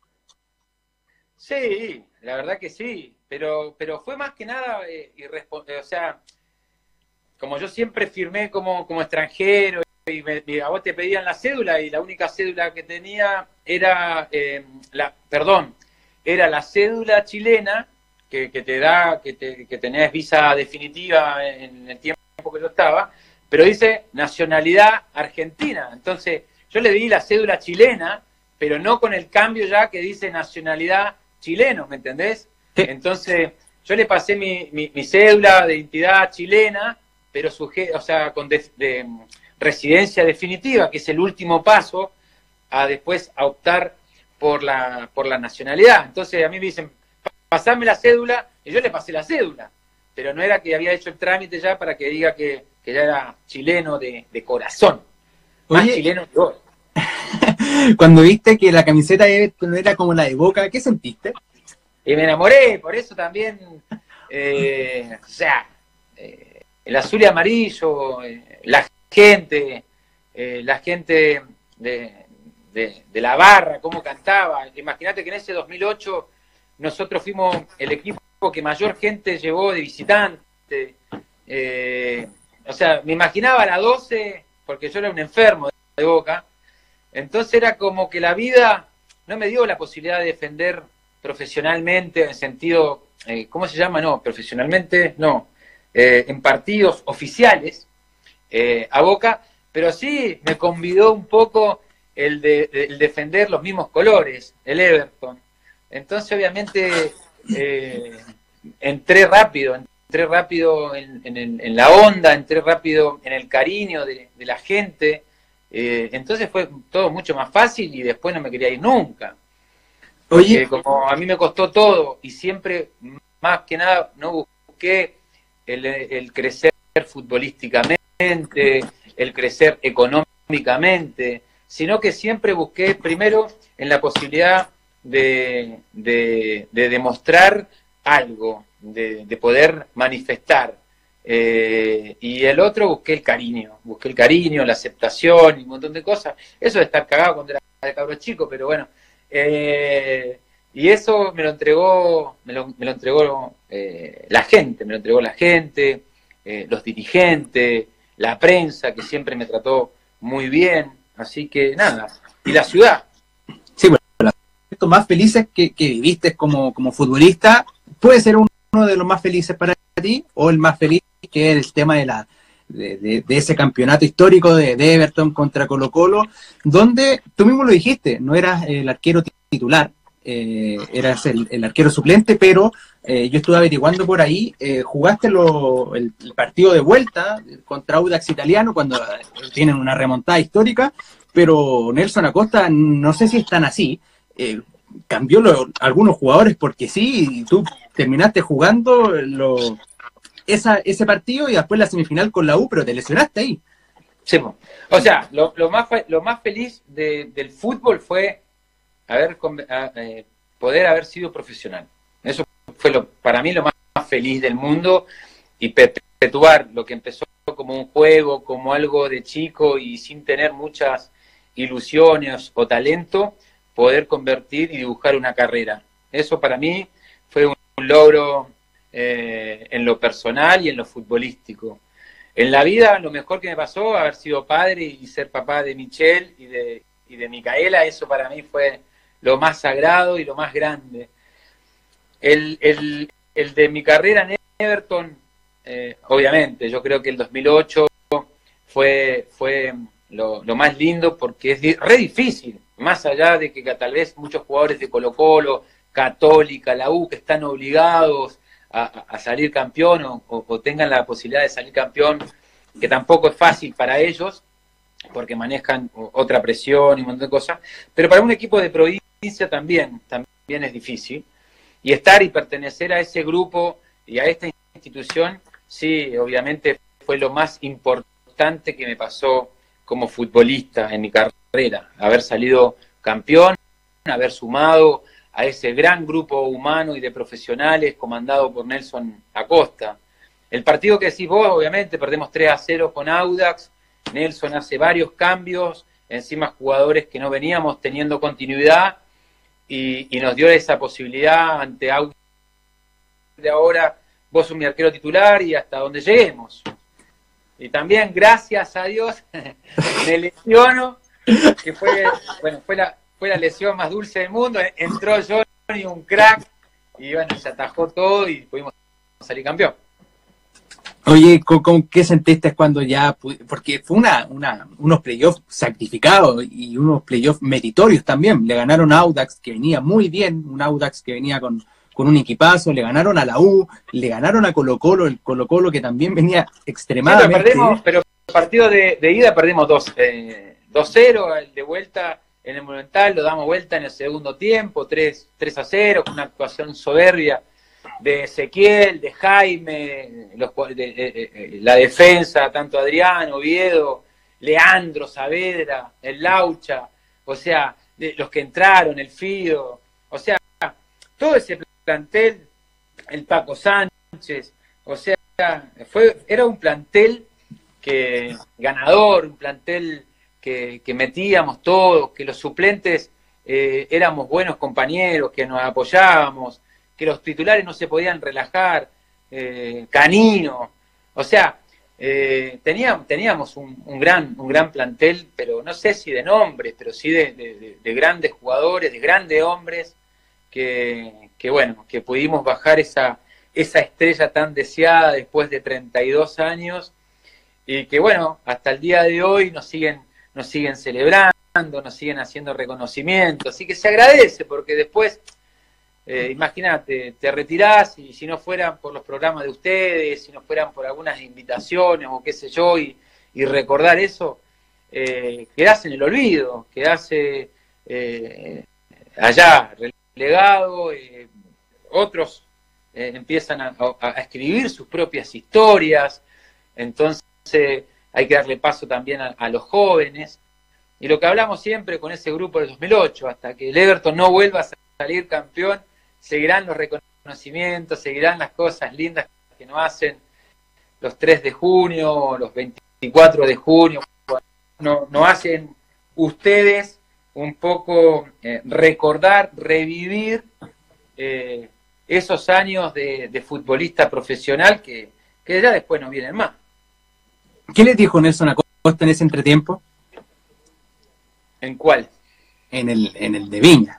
Sí, la verdad que sí, pero, pero fue más que nada, eh, irrespo- eh, o sea, como yo siempre firmé como, como extranjero y, me, y a vos te pedían la cédula y la única cédula que tenía era, eh, la, perdón, era la cédula chilena que, que te da, que, te, que tenés visa definitiva en el tiempo que yo estaba, pero dice nacionalidad argentina. Entonces yo le di la cédula chilena, pero no con el cambio ya que dice nacionalidad chileno, ¿me entendés? Sí. Entonces yo le pasé mi, mi, mi cédula de identidad chilena, pero suje o sea, con de, de, residencia definitiva, que es el último paso a después a optar por la, por la nacionalidad. Entonces a mí me dicen, pasame la cédula, y yo le pasé la cédula, pero no era que había hecho el trámite ya para que diga que, que ya era chileno de, de corazón, más Oye, chileno que vos. cuando viste que la camiseta de Everton no era como la de Boca, ¿qué sentiste? Y me enamoré, por eso también, eh, o sea, eh, el azul y amarillo, eh, la gente, eh, la gente de, de, de la barra, cómo cantaba. Imagínate que en ese dos mil ocho nosotros fuimos el equipo que mayor gente llevó de visitante. Eh, o sea, me imaginaba a la doce, porque yo era un enfermo de Boca, entonces era como que la vida no me dio la posibilidad de defender profesionalmente, en sentido, eh, ¿cómo se llama? No, profesionalmente, no, eh, en partidos oficiales eh, a Boca, pero sí me convidó un poco el de, el defender los mismos colores, el Everton. Entonces, obviamente, eh, entré rápido, entré rápido en, en, en, la onda, entré rápido en el cariño de, de la gente. Eh, entonces fue todo mucho más fácil y después no me quería ir nunca. Porque Oye, como a mí me costó todo y siempre, más que nada, no busqué el, el crecer futbolísticamente, el crecer económicamente, sino que siempre busqué primero en la posibilidad de, de, de demostrar algo, de, de poder manifestar. Eh, y el otro busqué el cariño, busqué el cariño, la aceptación y un montón de cosas. Eso de estar cagado cuando era de cabro chico, pero bueno. Eh, y eso me lo entregó, me lo, me lo entregó eh, la gente, me lo entregó la gente, eh, los dirigentes, la prensa, que siempre me trató muy bien. Así que nada, y la ciudad. sí, bueno, los momentos más felices que, que viviste como, como futbolista, puede ser uno de los más felices para ti, o el más feliz, que es el tema de la de, de, de ese campeonato histórico de, de Everton contra Colo Colo, donde tú mismo lo dijiste, no eras el arquero titular, eh, eras el, el arquero suplente, pero eh, yo estuve averiguando por ahí, eh, jugaste lo, el, el partido de vuelta contra Audax Italiano cuando tienen una remontada histórica, pero Nelson Acosta no sé si están así, eh, cambió lo, algunos jugadores porque sí, y tú terminaste jugando lo, esa, ese partido y después la semifinal con la U, pero te lesionaste ahí. Sí, o sea, lo, lo, más, lo más feliz de, del fútbol fue haber, eh, poder haber sido profesional. Eso fue lo, para mí lo más feliz del mundo, y perpetuar lo que empezó como un juego, como algo de chico y sin tener muchas ilusiones o talento, poder convertir y dibujar una carrera. Eso para mí fue un, un logro eh, en lo personal y en lo futbolístico. En la vida, lo mejor que me pasó, haber sido padre y ser papá de Michelle y de, y de Micaela, eso para mí fue lo más sagrado y lo más grande. El, el, el de mi carrera en Everton, eh, obviamente, yo creo que el dos mil ocho fue, fue lo, lo más lindo porque es re difícil, más allá de que tal vez muchos jugadores de Colo-Colo, Católica, la U, que están obligados a, a salir campeón o, o tengan la posibilidad de salir campeón, que tampoco es fácil para ellos, porque manejan otra presión y un montón de cosas, pero para un equipo de provincia también, también es difícil. Y estar y pertenecer a ese grupo y a esta institución, sí, obviamente fue lo más importante que me pasó como futbolista en mi carrera, haber salido campeón, haber sumado a ese gran grupo humano y de profesionales comandado por Nelson Acosta. El partido que decís vos, obviamente, perdemos tres a cero con Audax, Nelson hace varios cambios, encima jugadores que no veníamos teniendo continuidad, y, y nos dio esa posibilidad ante Audax de ahora, vos sos mi arquero titular y hasta donde lleguemos. Y también, gracias a Dios, me lesiono, que fue, bueno, fue la, fue la lesión más dulce del mundo, entró Johnny, un crack, y bueno, se atajó todo y pudimos salir campeón. Oye, ¿con, con qué sentiste cuando ya, porque fue una, una, unos playoffs sacrificados y unos playoffs meritorios también? Le ganaron a Audax, que venía muy bien, un Audax que venía con, con un equipazo, le ganaron a la U, le ganaron a Colo-Colo, el Colo-Colo que también venía extremadamente... Sí, pero perdimos, pero el partido de, de ida perdimos dos cero, el de vuelta en el Monumental lo damos vuelta en el segundo tiempo, tres a cero, con una actuación soberbia de Ezequiel, de Jaime, los, de, de, de, la defensa, tanto Adrián, Oviedo, Leandro, Saavedra, el Laucha, o sea, de, los que entraron, el Fido, o sea, todo ese plantel, el Paco Sánchez, o sea, fue, era un plantel que ganador, un plantel que, que metíamos todos, que los suplentes eh, éramos buenos compañeros, que nos apoyábamos, que los titulares no se podían relajar, eh, Canino, o sea, eh, teníamos, teníamos un, un, gran, un gran plantel, pero no sé si de nombres, pero sí de, de, de grandes jugadores, de grandes hombres, que, que bueno, que pudimos bajar esa, esa estrella tan deseada después de treinta y dos años, y que bueno, hasta el día de hoy nos siguen, nos siguen celebrando, nos siguen haciendo reconocimientos, así que se agradece, porque después... Eh, imagínate, te retirás y si no fueran por los programas de ustedes, si no fueran por algunas invitaciones o qué sé yo, y, y recordar eso, eh, quedás en el olvido, quedás eh, eh, allá relegado, eh, otros eh, empiezan a, a, a escribir sus propias historias, entonces hay que darle paso también a, a los jóvenes, y lo que hablamos siempre con ese grupo del dos mil ocho, hasta que el Everton no vuelva a salir campeón, seguirán los reconocimientos, seguirán las cosas lindas que nos hacen los tres de junio, los veinticuatro de junio, nos no hacen ustedes un poco eh, recordar, revivir eh, esos años de, de futbolista profesional que, que ya después no vienen más. ¿Qué les dijo Nelson Acosta en ese entretiempo? ¿En cuál? En el, en el de Viña.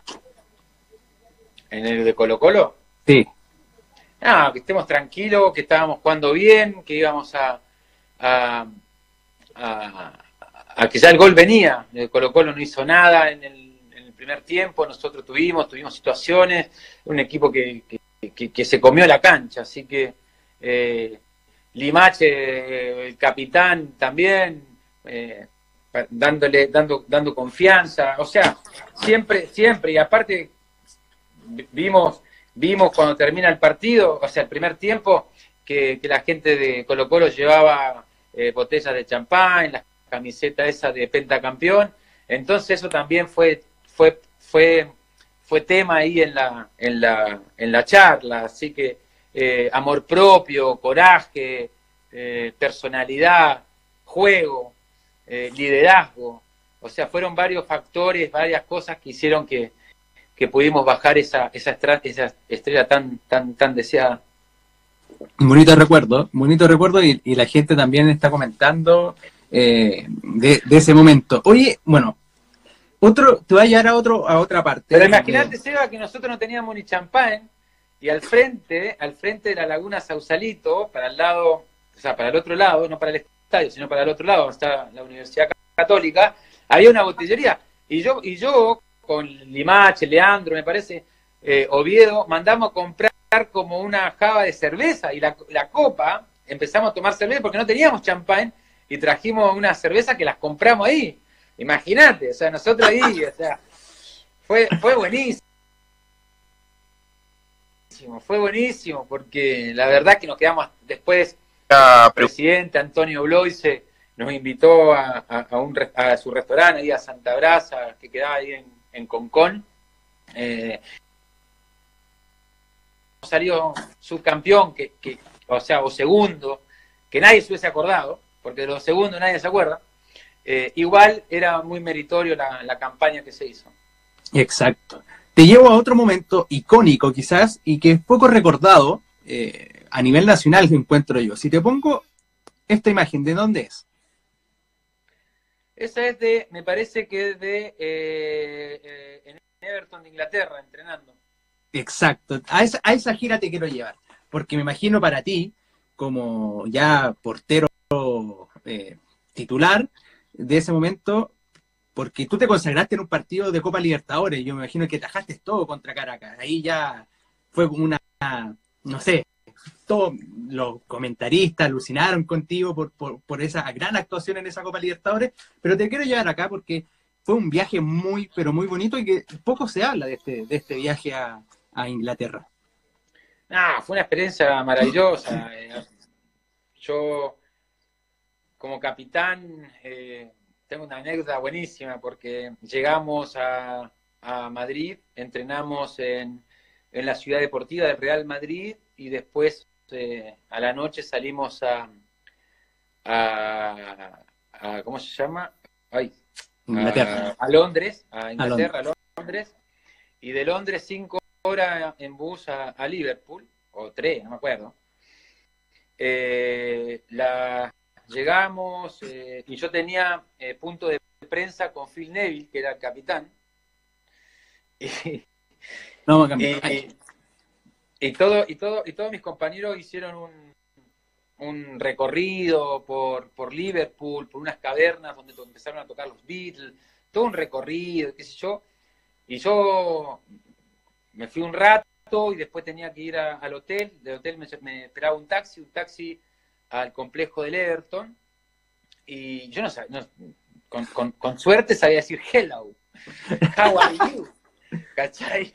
¿En el de Colo-Colo? Sí. Ah, que estemos tranquilos, que estábamos jugando bien, que íbamos a, a, a, a que ya el gol venía. El Colo-Colo no hizo nada en el, en el primer tiempo, nosotros tuvimos, tuvimos situaciones, un equipo que, que, que, que se comió la cancha, así que eh, Limache, el capitán también, eh, dándole, dando, dando confianza, o sea, siempre, siempre, y aparte vimos, vimos cuando termina el partido, o sea, el primer tiempo, que, que la gente de Colo-Colo llevaba eh, botellas de champán, las camisetas esas de pentacampeón, entonces eso también fue, fue, fue, fue tema ahí en la, en la, en la charla, así que eh, amor propio, coraje, eh, personalidad, juego, eh, liderazgo, o sea, fueron varios factores, varias cosas que hicieron que que pudimos bajar esa esa, estra esa estrella tan tan tan deseada. Bonito recuerdo, bonito recuerdo y, y la gente también está comentando eh, de, de ese momento. Oye, bueno, otro, te voy a llevar a otro, a otra parte. Pero De... imagínate, Seba, que nosotros no teníamos ni champán y al frente, al frente de la laguna Sausalito, para el lado, o sea, para el otro lado, no para el estadio, sino para el otro lado, donde está la Universidad Católica, había una botillería. Y yo, y yo con Limache, Leandro, me parece, eh, Oviedo, mandamos a comprar como una java de cerveza y la, la copa, empezamos a tomar cerveza porque no teníamos champán y trajimos una cerveza que las compramos ahí. Imagínate, o sea, nosotros ahí, o sea, fue, fue buenísimo, fue buenísimo, porque la verdad que nos quedamos después, el presidente Antonio Bloise nos invitó a, a, a, un, a su restaurante, ahí a Santa Brasa, que quedaba ahí en, en Concón. Eh, salió subcampeón, que, que, o sea, o segundo, que nadie se hubiese acordado, porque de los segundos nadie se acuerda. Eh, igual era muy meritorio la, la campaña que se hizo. Exacto. Te llevo a otro momento icónico quizás y que es poco recordado eh, a nivel nacional que encuentro yo. Si te pongo esta imagen, ¿de dónde es? Esa es de, me parece que es de eh, eh, en Everton de Inglaterra, entrenando. Exacto. A esa, a esa gira te quiero llevar, porque me imagino para ti, como ya portero eh, titular de ese momento, porque tú te consagraste en un partido de Copa Libertadores, yo me imagino que tajaste todo contra Caracas, ahí ya fue como una, no sé, todos los comentaristas alucinaron contigo por, por, por esa gran actuación en esa Copa Libertadores, pero te quiero llevar acá porque fue un viaje muy, pero muy bonito y que poco se habla de este, de este viaje a, a Inglaterra. Ah, fue una experiencia maravillosa. Yo, como capitán, eh, tengo una anécdota buenísima porque llegamos a, a Madrid, entrenamos en, en la ciudad deportiva del Real Madrid y después eh, a la noche salimos a, a, a ¿cómo se llama? Ay, Inglaterra. A, a Londres, a Inglaterra, a Londres. a Londres, y de Londres cinco horas en bus a, a Liverpool, o tres, no me acuerdo. Eh, la, llegamos eh, y yo tenía eh, punto de prensa con Phil Neville, que era el capitán. Y, No, y, y, todo, y, todo, y todos mis compañeros hicieron un, un recorrido por, por Liverpool, por unas cavernas donde empezaron a tocar los Beatles, todo un recorrido, qué sé yo. Y yo me fui un rato y después tenía que ir a, al hotel. Del hotel me, me esperaba un taxi, un taxi al complejo del Everton. Y yo no sabía, no, con, con, con suerte sabía decir hello, how are you, ¿cachai?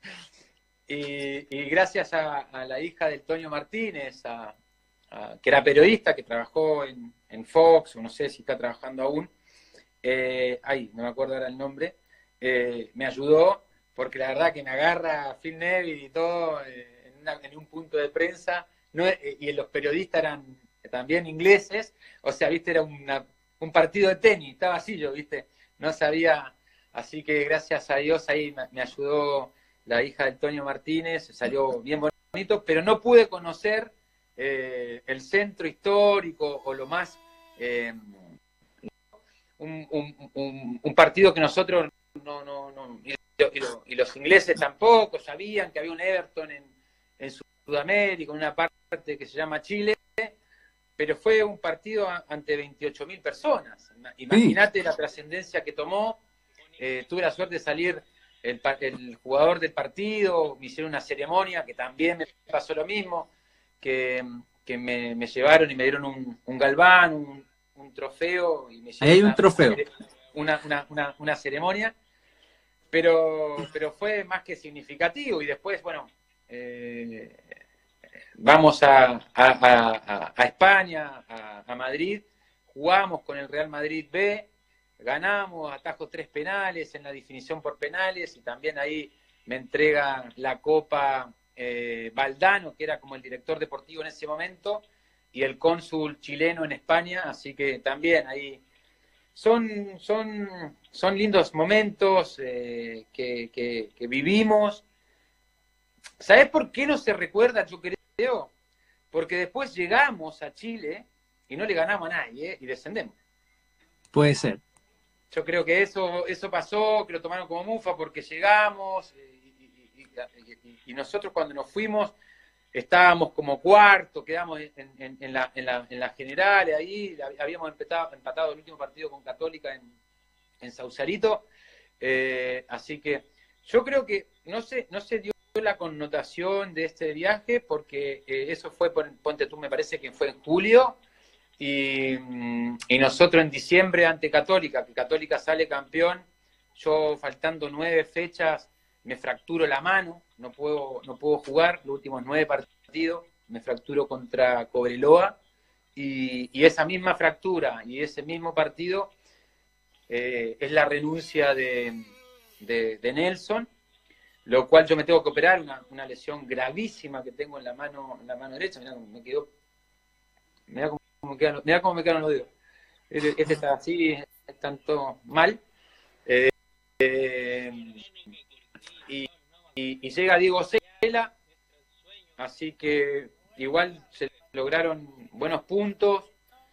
Y, y gracias a, a la hija del Toño Martínez, a, a, que era periodista, que trabajó en, en Fox, o no sé si está trabajando aún, eh, ay, no me acuerdo ahora el nombre, eh, me ayudó, porque la verdad que me agarra Phil Neville y todo eh, en, una, en un punto de prensa, no, eh, y los periodistas eran también ingleses, o sea, viste, era una, un partido de tenis, estaba así yo, viste, no sabía, así que gracias a Dios ahí me, me ayudó la hija de Antonio Martínez, salió bien bonito, pero no pude conocer eh, el centro histórico o lo más, eh, un, un, un, un partido que nosotros no, no, no y, y, lo, y los ingleses tampoco sabían que había un Everton en, en Sudamérica, en una parte que se llama Chile, pero fue un partido ante veintiocho mil personas. Imagínate sí. La trascendencia que tomó. Eh, tuve la suerte de salir el, el jugador del partido, me hicieron una ceremonia que también me pasó lo mismo, que, que me, me llevaron y me dieron un, un galván, un, un trofeo. Y me Ahí hay un una, trofeo. Una, una, una, una ceremonia, pero, pero fue más que significativo. Y después, bueno... Eh, vamos a, a, a, a España, a, a Madrid, jugamos con el Real Madrid B, ganamos, atajo tres penales en la definición por penales y también ahí me entrega la copa eh, Valdano, que era como el director deportivo en ese momento, y el cónsul chileno en España, así que también ahí son, son, son lindos momentos eh, que, que, que vivimos. ¿Sabés por qué no se recuerda? Yo creo porque después llegamos a Chile y no le ganamos a nadie, ¿eh? Y descendemos. Puede ser. Yo creo que eso, eso pasó, que lo tomaron como mufa porque llegamos y, y, y, y, y nosotros cuando nos fuimos estábamos como cuarto, quedamos en, en, en, la, en, la, en la general, ahí habíamos empatado, empatado el último partido con Católica en, en Sausalito, eh, así que yo creo que no se, no se dio la connotación de este viaje porque eh, eso fue, ponte tú, me parece que fue en julio, y, y nosotros en diciembre ante Católica, que Católica sale campeón, yo faltando nueve fechas me fracturo la mano, no puedo, no puedo jugar los últimos nueve partidos, me fracturo contra Cobreloa, y, y esa misma fractura y ese mismo partido eh, es la renuncia de, de, de Nelson, lo cual yo me tengo que operar, una, una lesión gravísima que tengo en la mano, en la mano derecha, mirá cómo me quedó, mirá cómo, cómo quedan, mirá cómo me quedan los dedos, este, este está así, es tanto mal, eh, eh, y, y, y llega Diego Cela, así que igual se lograron buenos puntos,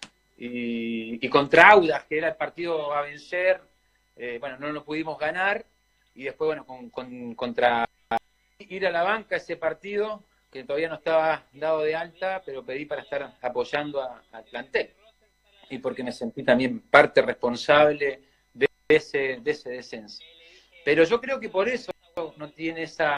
y, y contra Audax, que era el partido a vencer, eh, bueno, no lo pudimos ganar, y después, bueno, con, con, contra ir a la banca ese partido, que todavía no estaba dado de alta, pero pedí para estar apoyando al plantel, y porque me sentí también parte responsable de ese, de ese descenso. Pero yo creo que por eso no tiene esa,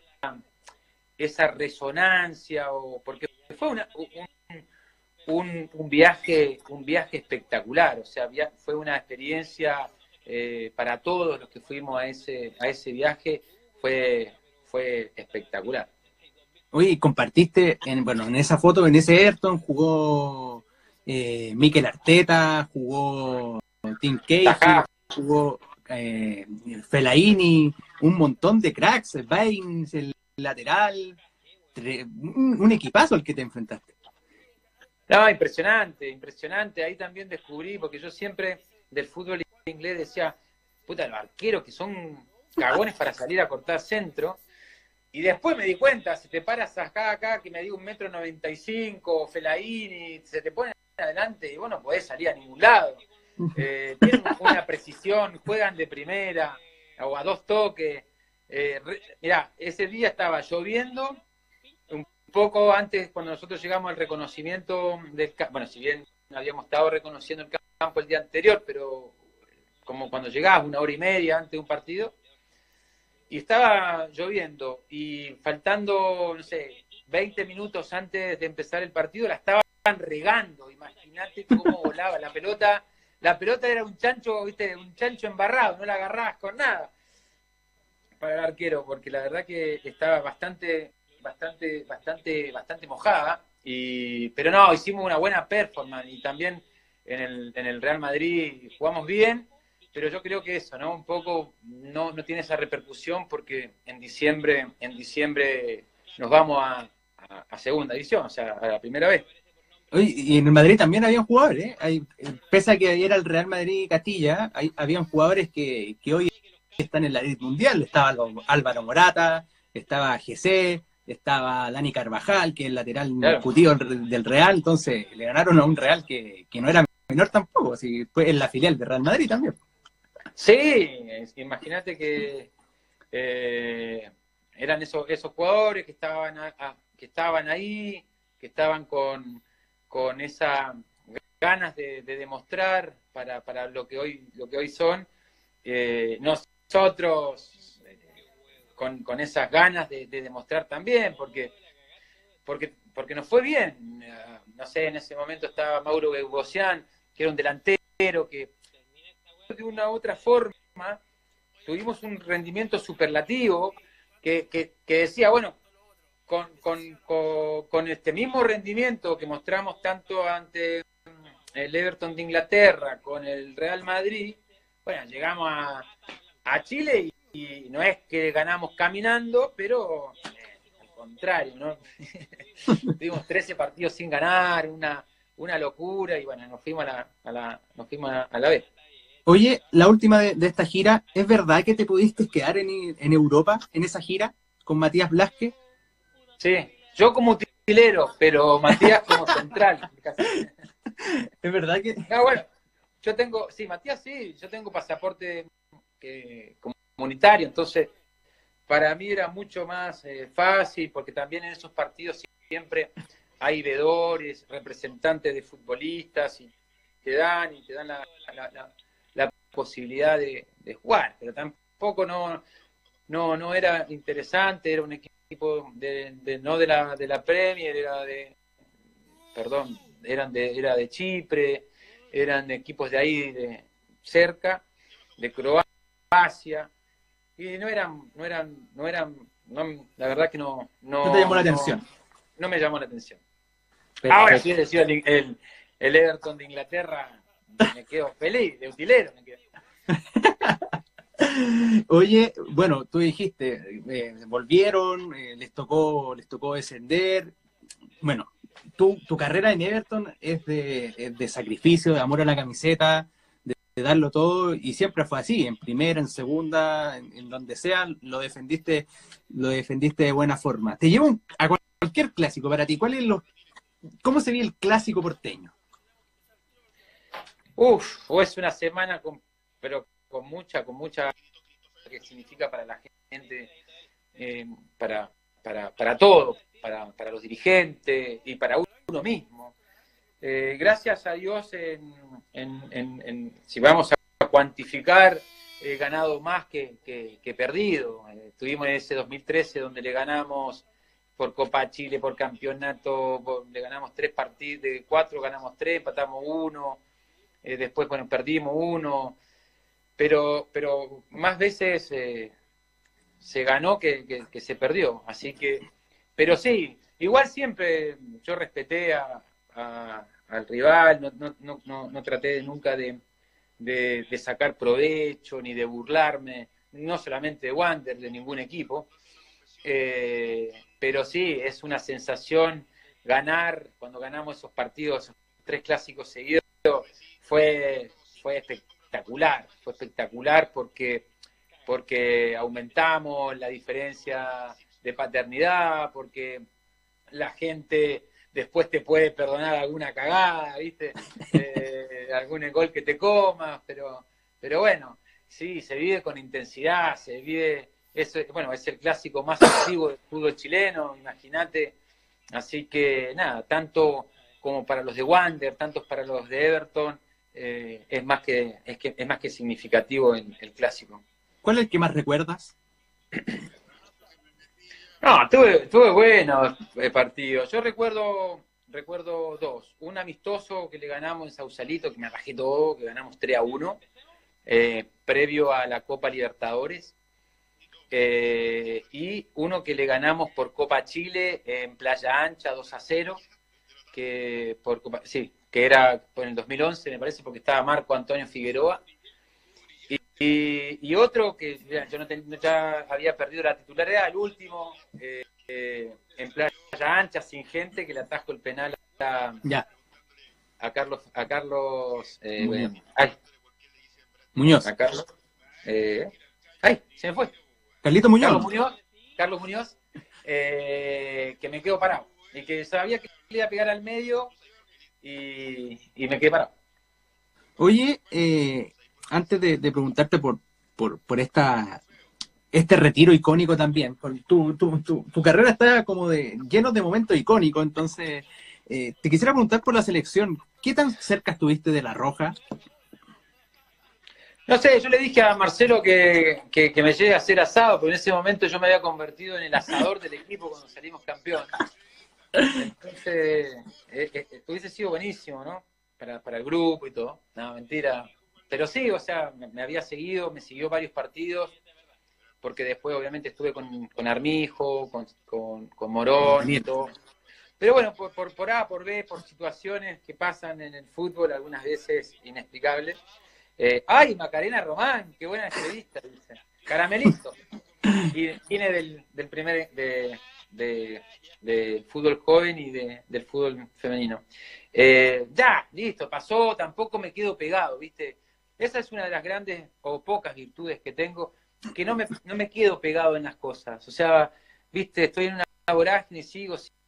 esa resonancia, o porque fue una, un, un, un, viaje, un viaje espectacular, o sea, via, fue una experiencia eh, para todos los que fuimos a ese, a ese viaje, fue, fue espectacular. Oye, compartiste, en, bueno, en esa foto, en ese Ayrton jugó eh, Mikel Arteta, jugó Tim Cahill, jugó eh, Fellaini, un montón de cracks, Baines, el lateral, tre, un, un equipazo al que te enfrentaste. No, impresionante, impresionante. Ahí también descubrí, porque yo siempre del fútbol inglés decía, puta, los arqueros que son cagones para salir a cortar centro. Y después me di cuenta, si te paras acá, acá, que me dio un metro noventa y cinco, Fellaini, se te pone adelante y vos no podés salir a ningún lado. Eh, tienen una precisión, juegan de primera, o a dos toques. Eh, mirá, ese día estaba lloviendo, un poco antes, cuando nosotros llegamos al reconocimiento del campo, bueno, si bien habíamos estado reconociendo el campo el día anterior, pero como cuando llegabas una hora y media antes de un partido, y estaba lloviendo, y faltando, no sé, veinte minutos antes de empezar el partido, la estaban regando. Imagínate cómo volaba la pelota. La pelota era un chancho, viste, un chancho embarrado, no la agarrabas con nada para el arquero, porque la verdad que estaba bastante, bastante, bastante, bastante mojada. Y, pero no, hicimos una buena performance, y también en el, en el Real Madrid jugamos bien. Pero yo creo que eso, ¿no? Un poco no, no tiene esa repercusión porque en diciembre, en diciembre nos vamos a, a, a segunda división, o sea, a la primera vez. Oye, y en el Madrid también habían jugadores, ¿eh? Hay, pese a que era el Real Madrid Castilla, hay, habían jugadores que, que hoy están en la elite mundial. Estaba Álvaro Morata, estaba G C, estaba Dani Carvajal, que es el lateral claro. discutido del Real, entonces le ganaron a un Real que, que no era menor tampoco, así fue en la filial de Real Madrid también. Sí, imagínate que eh, eran esos, esos jugadores que estaban, a, a, que estaban ahí, que estaban con, con esas ganas de, de demostrar para, para lo que hoy, lo que hoy son. Eh, nosotros eh, con, con esas ganas de, de demostrar también, porque, porque, porque nos fue bien. No sé, en ese momento estaba Mauro Bogosian, que era un delantero que de una u otra forma tuvimos un rendimiento superlativo que, que, que decía, bueno, con, con, con, con este mismo rendimiento que mostramos tanto ante el Everton de Inglaterra, con el Real Madrid, bueno, llegamos a, a Chile y, y no es que ganamos caminando, pero eh, al contrario, ¿no? Tuvimos trece partidos sin ganar, una, una locura, y bueno, nos fuimos a la, a la, nos fuimos a, a la B. Oye, la última de, de esta gira, ¿es verdad que te pudiste quedar en, en Europa, en esa gira, con Matías Blasquez? Sí, yo como utilero, pero Matías como central. Es verdad que... No, bueno, yo tengo, sí, Matías sí, yo tengo pasaporte eh, comunitario, entonces para mí era mucho más eh, fácil, porque también en esos partidos siempre hay vedores, representantes de futbolistas, y te dan, y te dan la, la, la, la posibilidad de, de jugar, pero tampoco no, no, no era interesante, era un equipo de, de, no de la, de la Premier, era de, perdón, eran de, era de Chipre, eran equipos de ahí de cerca, de Croacia, y no eran, no eran, no eran, no, la verdad que no, No te llamó no, la no, atención. no me llamó la atención. Perfecto. Ahora, si hubiera sido el, el, el Everton de Inglaterra, me quedo feliz, de utilero me quedo. Oye, bueno, tú dijiste, eh, volvieron, eh, les tocó, les tocó descender. Bueno, tu, tu carrera en Everton es de, es de sacrificio, de amor a la camiseta, de, de darlo todo, y siempre fue así, en primera, en segunda, en, en donde sea, lo defendiste, lo defendiste de buena forma. Te llevo a cualquier clásico para ti. ¿Cuál es lo, cómo se ve el clásico porteño? Uf, o es una semana con, pero con mucha, con mucha que significa para la gente, eh, para, para, para todo, para, para los dirigentes y para uno mismo. Eh, gracias a Dios, en, en, en, en, si vamos a cuantificar, he ganado más que, que, que perdido. Eh, estuvimos en ese dos mil trece donde le ganamos por Copa Chile, por campeonato, por, le ganamos tres partidos, de cuatro ganamos tres, empatamos uno, eh, después, bueno, perdimos uno, pero, pero más veces eh, se ganó que, que, que se perdió. Así que, pero sí, igual siempre yo respeté a, a, al rival, no, no, no, no, no traté nunca de, de, de sacar provecho ni de burlarme, no solamente de Wander, de ningún equipo. Eh, pero sí, es una sensación ganar, cuando ganamos esos partidos, esos tres clásicos seguidos, fue, fue espectacular, fue espectacular porque, porque aumentamos la diferencia de paternidad, porque la gente después te puede perdonar alguna cagada, ¿viste? Eh, algún gol que te comas, pero, pero bueno, sí, se vive con intensidad, se vive... Es, bueno, es el clásico más antiguo del fútbol chileno, imagínate. Así que nada, tanto como para los de Wander, tanto para los de Everton, eh, es más que es que es más que significativo el, el clásico. ¿Cuál es el que más recuerdas? No, tuve, tuve buenos eh, partidos. Yo recuerdo recuerdo dos. Un amistoso que le ganamos en Sausalito, que me rajé todo, que ganamos tres a uno, eh, previo a la Copa Libertadores. Eh, y uno que le ganamos por Copa Chile en Playa Ancha dos a cero, que por Copa, sí, que era en el dos mil once, me parece, porque estaba Marco Antonio Figueroa. Y, y, y otro que ya, yo no, ten, ya había perdido la titularidad, el último, eh, eh, en Playa Ancha, sin gente, que le atajó el penal a, ya. a Carlos, a Carlos eh, Muñoz. bueno, ay, Muñoz. A Carlos. Eh, ay, se me fue. Carlito Muñoz. Carlos Muñoz, Carlos Muñoz, eh, que me quedo parado. Y que sabía que le iba a pegar al medio y, y me quedé parado. Oye, eh, antes de, de preguntarte por, por, por esta, este retiro icónico también, tu, tu, tu, tu carrera está como de lleno de momentos icónicos, entonces eh, te quisiera preguntar por la selección. ¿Qué tan cerca estuviste de La Roja? No sé, yo le dije a Marcelo que, que, que me llegue a hacer asado, porque en ese momento yo me había convertido en el asador del equipo cuando salimos campeón. Entonces, eh, eh, hubiese sido buenísimo, ¿no? Para, para el grupo y todo. No, mentira. Pero sí, o sea, me, me había seguido, me siguió varios partidos, porque después obviamente estuve con, con Armijo, con, con, con Morón y todo. Pero bueno, por, por, por A, por B, por situaciones que pasan en el fútbol, algunas veces inexplicables. Eh, ¡Ay, Macarena Román! ¡Qué buena entrevista! Dice. Caramelito. Y viene del, del primer de, de, de fútbol joven y de, del fútbol femenino. Eh, ya, listo, pasó, tampoco me quedo pegado, ¿viste? Esa es una de las grandes o pocas virtudes que tengo, que no me, no me quedo pegado en las cosas. O sea, ¿viste? Estoy en una vorágine, sigo,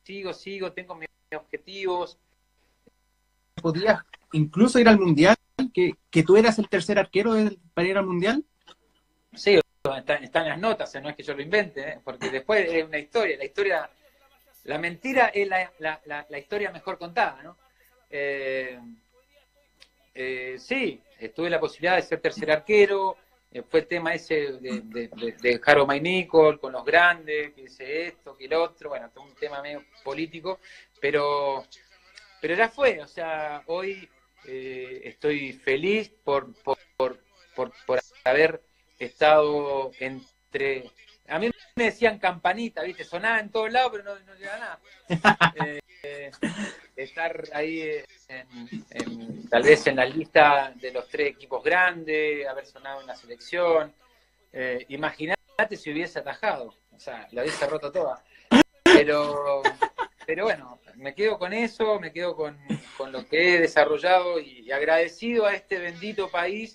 sigo, sigo, tengo mis objetivos. ¿Podías incluso ir al Mundial? ¿Que, que tú eras el tercer arquero del, para ir al Mundial? Sí, están, están las notas, no es que yo lo invente, ¿eh? Porque después es una historia, la historia, la mentira es la, la, la, la historia mejor contada, ¿no? Eh, eh, sí, tuve la posibilidad de ser tercer arquero, eh, fue el tema ese de, de, de, de Harold McNichol con los grandes, que dice esto, que el otro, bueno, todo un tema medio político, pero, pero ya fue, o sea, hoy eh, estoy feliz por, por, por, por, por haber estado entre... A mí me decían campanita, ¿viste? Sonaba en todos lados, pero no, no llegaba nada. Eh, eh, estar ahí en, en, tal vez en la lista de los tres equipos grandes, haber sonado en la selección. Eh, Imagínate si hubiese atajado, o sea, la hubiese roto toda. Pero, pero bueno, me quedo con eso, me quedo con, con lo que he desarrollado y, y agradecido a este bendito país.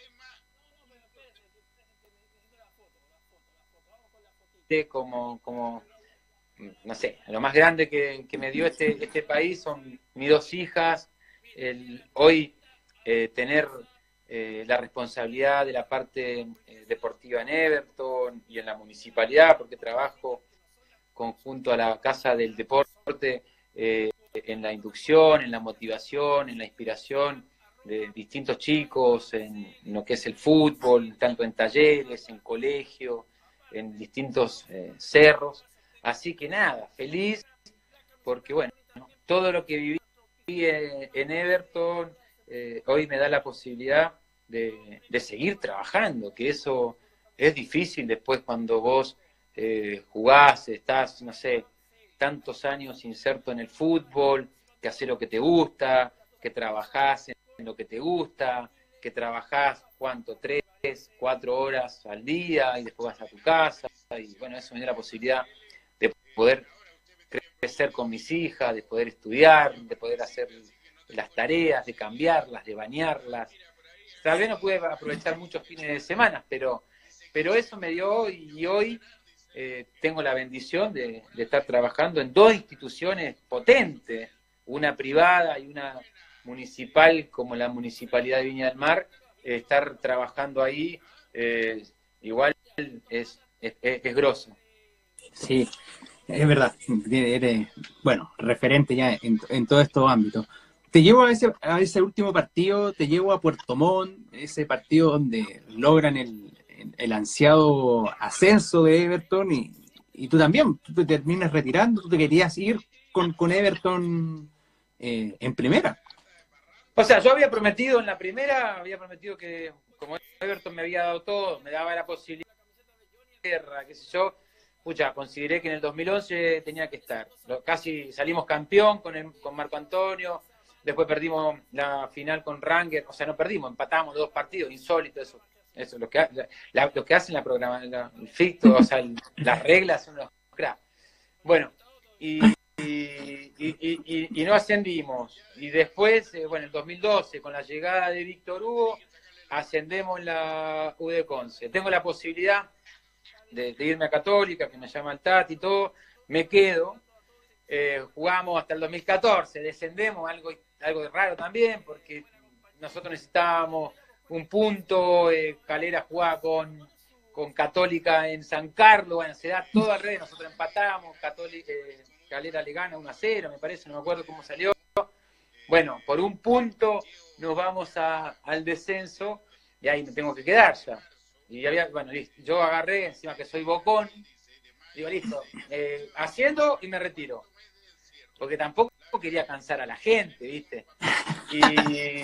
Como, como, no sé, lo más grande que, que me dio este, este país son mis dos hijas, el, hoy eh, tener eh, la responsabilidad de la parte eh, deportiva en Everton y en la municipalidad, porque trabajo conjunto a la Casa del Deporte eh, en la inducción, en la motivación, en la inspiración de distintos chicos, en, en lo que es el fútbol, tanto en talleres, en colegio, en distintos eh, cerros. Así que nada, feliz, porque bueno, todo lo que viví en Everton eh, hoy me da la posibilidad de, de seguir trabajando, que eso es difícil después cuando vos eh, jugás, estás, no sé, tantos años inserto en el fútbol, que haces lo que te gusta, que trabajás en lo que te gusta, que trabajás, ¿cuánto? Tres, cuatro horas al día y después vas a tu casa. Y bueno, eso me dio la posibilidad de poder crecer con mis hijas, de poder estudiar, de poder hacer las tareas, de cambiarlas, de bañarlas. Tal vez no pude aprovechar muchos fines de semana, pero, pero eso me dio y hoy eh, tengo la bendición de, de estar trabajando en dos instituciones potentes, una privada y una municipal como la Municipalidad de Viña del Mar. Eh, estar trabajando ahí eh, igual es, es, es grosso. Sí, es verdad. Eres, bueno, referente ya en, en todos estos ámbitos. Te llevo a ese, a ese último partido, te llevo a Puerto Montt, ese partido donde logran el, el ansiado ascenso de Everton y, y tú también, tú te terminas retirando, tú te querías ir con, con Everton eh, en primera. O sea, yo había prometido en la primera, había prometido que como Everton me había dado todo, me daba la posibilidad de guerra, qué sé yo, pucha, consideré que en el dos mil once tenía que estar. Casi salimos campeón con, el, con Marco Antonio, después perdimos la final con Ranger, o sea, no perdimos, empatamos dos partidos, insólito eso. Eso, lo que, la, lo que hacen la programa, la, el ficto, o sea, el, las reglas son los cracks. Bueno, y, y, y, y, y no ascendimos. Y después, eh, bueno, en el dos mil doce, con la llegada de Víctor Hugo, ascendemos en la U D Conce. Tengo la posibilidad de, de irme a Católica, que me llama el Tati y todo, me quedo. Eh, jugamos hasta el dos mil catorce, descendemos, algo, algo raro también, porque nosotros necesitábamos un punto, eh, Calera jugaba con, con Católica en San Carlos, bueno, se da todo al revés, nosotros empatamos, Católica, eh, Calera le gana uno a cero, me parece, no me acuerdo cómo salió. Bueno, por un punto nos vamos a, al descenso y ahí me tengo que quedar ya. Y había, bueno, listo, yo agarré, encima que soy bocón, digo, listo, eh, haciendo y me retiro. Porque tampoco quería cansar a la gente, ¿viste? Y,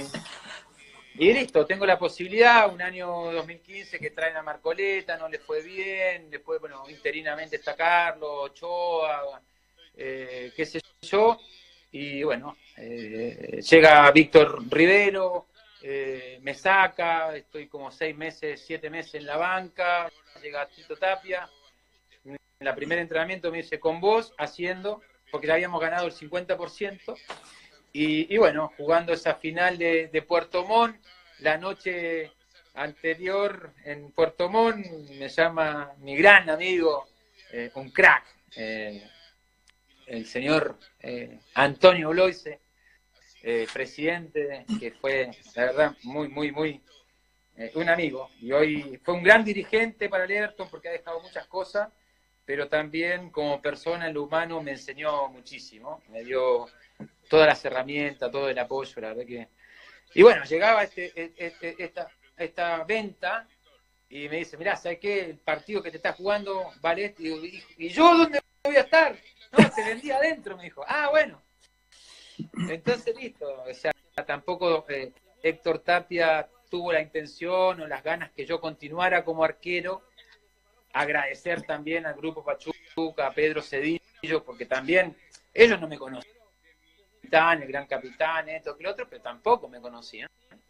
y listo, tengo la posibilidad, un año dos mil quince que traen a Marcoleta, no le fue bien, después, bueno, interinamente está Carlos, Ochoa, eh, qué sé yo, y bueno, eh, llega Víctor Rivero, eh, me saca, estoy como seis meses, siete meses en la banca, llega Tito Tapia, en la primer entrenamiento me dice, con vos, haciendo, porque ya habíamos ganado el cincuenta por ciento, y, y bueno, jugando esa final de, de Puerto Montt, la noche anterior en Puerto Montt, me llama mi gran amigo, eh, un crack, eh, el señor eh, Antonio Bloise, eh, presidente, que fue, la verdad, muy, muy, muy, eh, un amigo. Y hoy fue un gran dirigente para el Everton porque ha dejado muchas cosas, pero también como persona en lo humano me enseñó muchísimo. Me dio todas las herramientas, todo el apoyo, la verdad que... Y bueno, llegaba este, este, esta, esta venta y me dice, mirá, ¿sabes qué? El partido que te estás jugando vale este. Y, digo, ¿y yo dónde voy a estar? No, te vendí adentro, me dijo. Ah, bueno. Entonces, listo. O sea, tampoco eh, Héctor Tapia tuvo la intención o las ganas que yo continuara como arquero. Agradecer también al Grupo Pachuca, a Pedro Cedillo, porque también ellos no me conocían. El gran capitán, esto que lo otro, pero tampoco me conocían.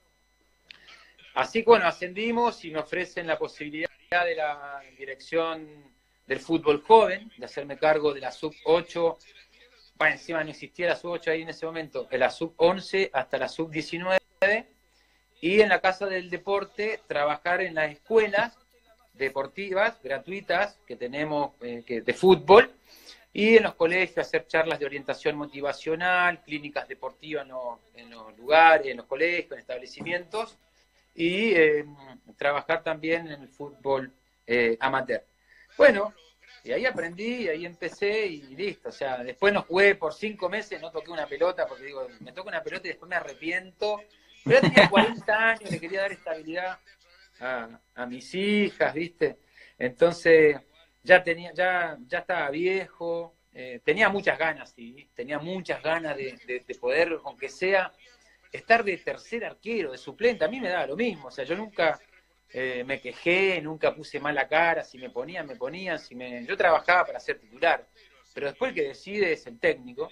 Así que bueno, ascendimos y me ofrecen la posibilidad de la dirección del fútbol joven, de hacerme cargo de la sub ocho, bueno, encima no existía la sub ocho ahí en ese momento, de la sub once hasta la sub diecinueve, y en la Casa del Deporte trabajar en las escuelas deportivas gratuitas que tenemos eh, que, de fútbol, y en los colegios hacer charlas de orientación motivacional, clínicas deportivas en los, en los lugares, en los colegios, en establecimientos, y eh, trabajar también en el fútbol eh, amateur. Bueno, y ahí aprendí, y ahí empecé y listo. O sea, después no jugué por cinco meses, no toqué una pelota, porque digo, me toco una pelota y después me arrepiento. Pero yo tenía cuarenta años, le quería dar estabilidad a, a mis hijas, ¿viste? Entonces, ya tenía, ya, ya estaba viejo, eh, tenía muchas ganas, sí, tenía muchas ganas de, de, de poder, aunque sea, estar de tercer arquero, de suplente. A mí me daba lo mismo, o sea, yo nunca eh, me quejé, nunca puse mala cara, si me ponían, me ponían, si me... yo trabajaba para ser titular, pero después el que decide es el técnico,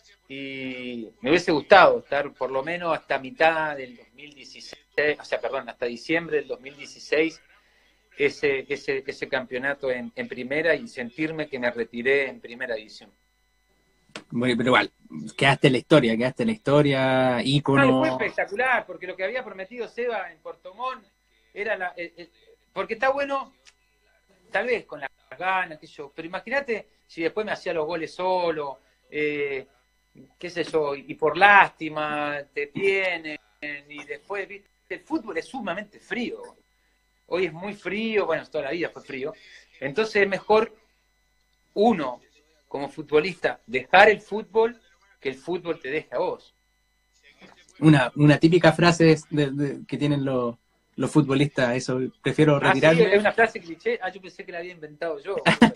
y me hubiese gustado estar por lo menos hasta mitad del dos mil dieciséis, o sea, perdón, hasta diciembre del dos mil dieciséis, ese, ese, ese campeonato en, en primera y sentirme que me retiré en primera división. Muy, pero igual, quedaste en la historia, quedaste en la historia, ícono. No, fue espectacular, porque lo que había prometido Seba en Puerto Montt era la... El, el, porque está bueno, tal vez con las ganas, qué sé yo, pero imagínate si después me hacía los goles solo, eh, qué sé yo, y por lástima te tienen, y después, ¿viste? El fútbol es sumamente frío. Hoy es muy frío, bueno, toda la vida fue frío. Entonces es mejor uno, como futbolista, dejar el fútbol que el fútbol te deje a vos. Una, una típica frase de, de, que tienen los, los futbolistas, eso, prefiero retirarme. Ah, sí, es una frase cliché. Ah, yo pensé que la había inventado yo.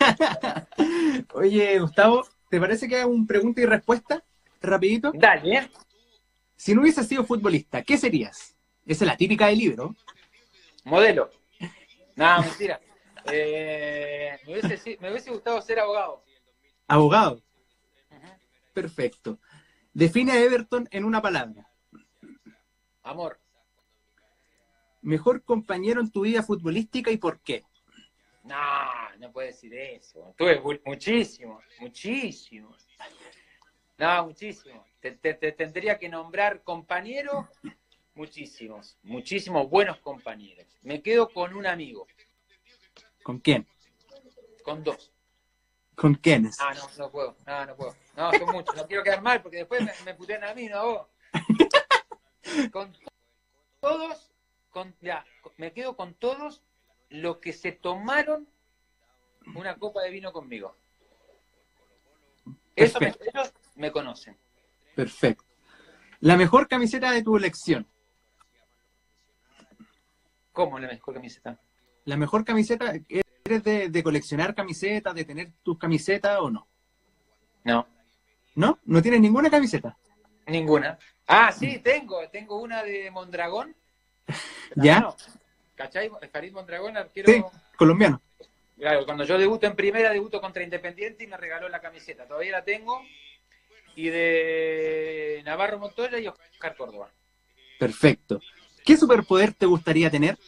Oye, Gustavo, ¿te parece que haga un pregunta y respuesta? Rapidito. Dale. Si no hubieses sido futbolista, ¿qué serías? Esa es la típica del libro. Modelo. No, mentira. Eh, me, hubiese, me hubiese gustado ser abogado. Abogado. Uh-huh. Perfecto. Define a Everton en una palabra. Amor. Mejor compañero en tu vida futbolística y por qué. No, no puedes decir eso. Tuve muchísimos, muchísimos. No, muchísimos. Te, te, te tendría que nombrar compañeros, muchísimos, muchísimos buenos compañeros. Me quedo con un amigo. ¿Con quién? Con dos. ¿Con quiénes? Ah, no, no puedo, no, no puedo. No, son muchos, no quiero quedar mal porque después me, me putean a mí, no a vos. Con todos, con, ya, me quedo con todos los que se tomaron una copa de vino conmigo. Eso me, ellos me conocen. Perfecto. La mejor camiseta de tu elección. ¿Cómo la mejor camiseta? La mejor camiseta, ¿eres de, de coleccionar camisetas, de tener tus camisetas o no? No. ¿No? ¿No tienes ninguna camiseta? Ninguna. Ah, sí, tengo. Tengo una de Mondragón. ¿Ya? No, ¿cachai? Farid Mondragón, arquero... Sí, colombiano. Claro, cuando yo debuto en primera, debuto contra Independiente y me regaló la camiseta. Todavía la tengo. Y de Navarro Montoya y Oscar Córdoba. Perfecto. ¿Qué superpoder te gustaría tener?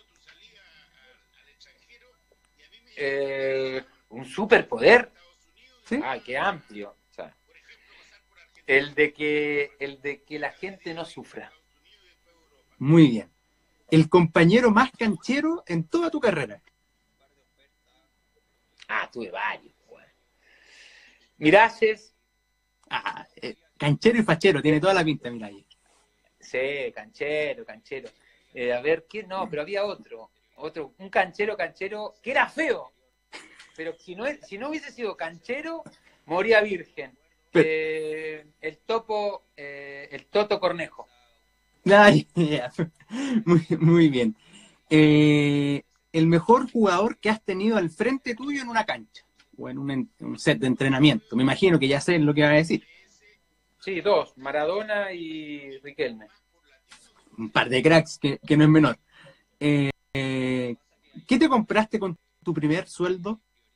Eh, ¿Un superpoder? ¿Sí? Ah, qué amplio. O sea, el de que el de que la gente no sufra. Muy bien. El compañero más canchero en toda tu carrera. Ah, tuve varios. Bueno. Miralles. Ah, eh, canchero y fachero, tiene toda la pinta, Miralles. Sí, canchero, canchero. Eh, a ver, ¿quién? No, pero había otro. Otro, un canchero, canchero, que era feo. Pero si no, si no hubiese sido canchero, moría virgen. Pero, Eh, el topo, eh, el Toto Cornejo. ay, ya. Muy, muy bien. Eh, el mejor jugador que has tenido al frente tuyo en una cancha o en un, en- un set de entrenamiento. Me imagino que ya sé lo que va a decir. Sí, dos, Maradona y Riquelme. Un par de cracks que, que no es menor. Eh, eh, ¿Qué te compraste con tu primer sueldo?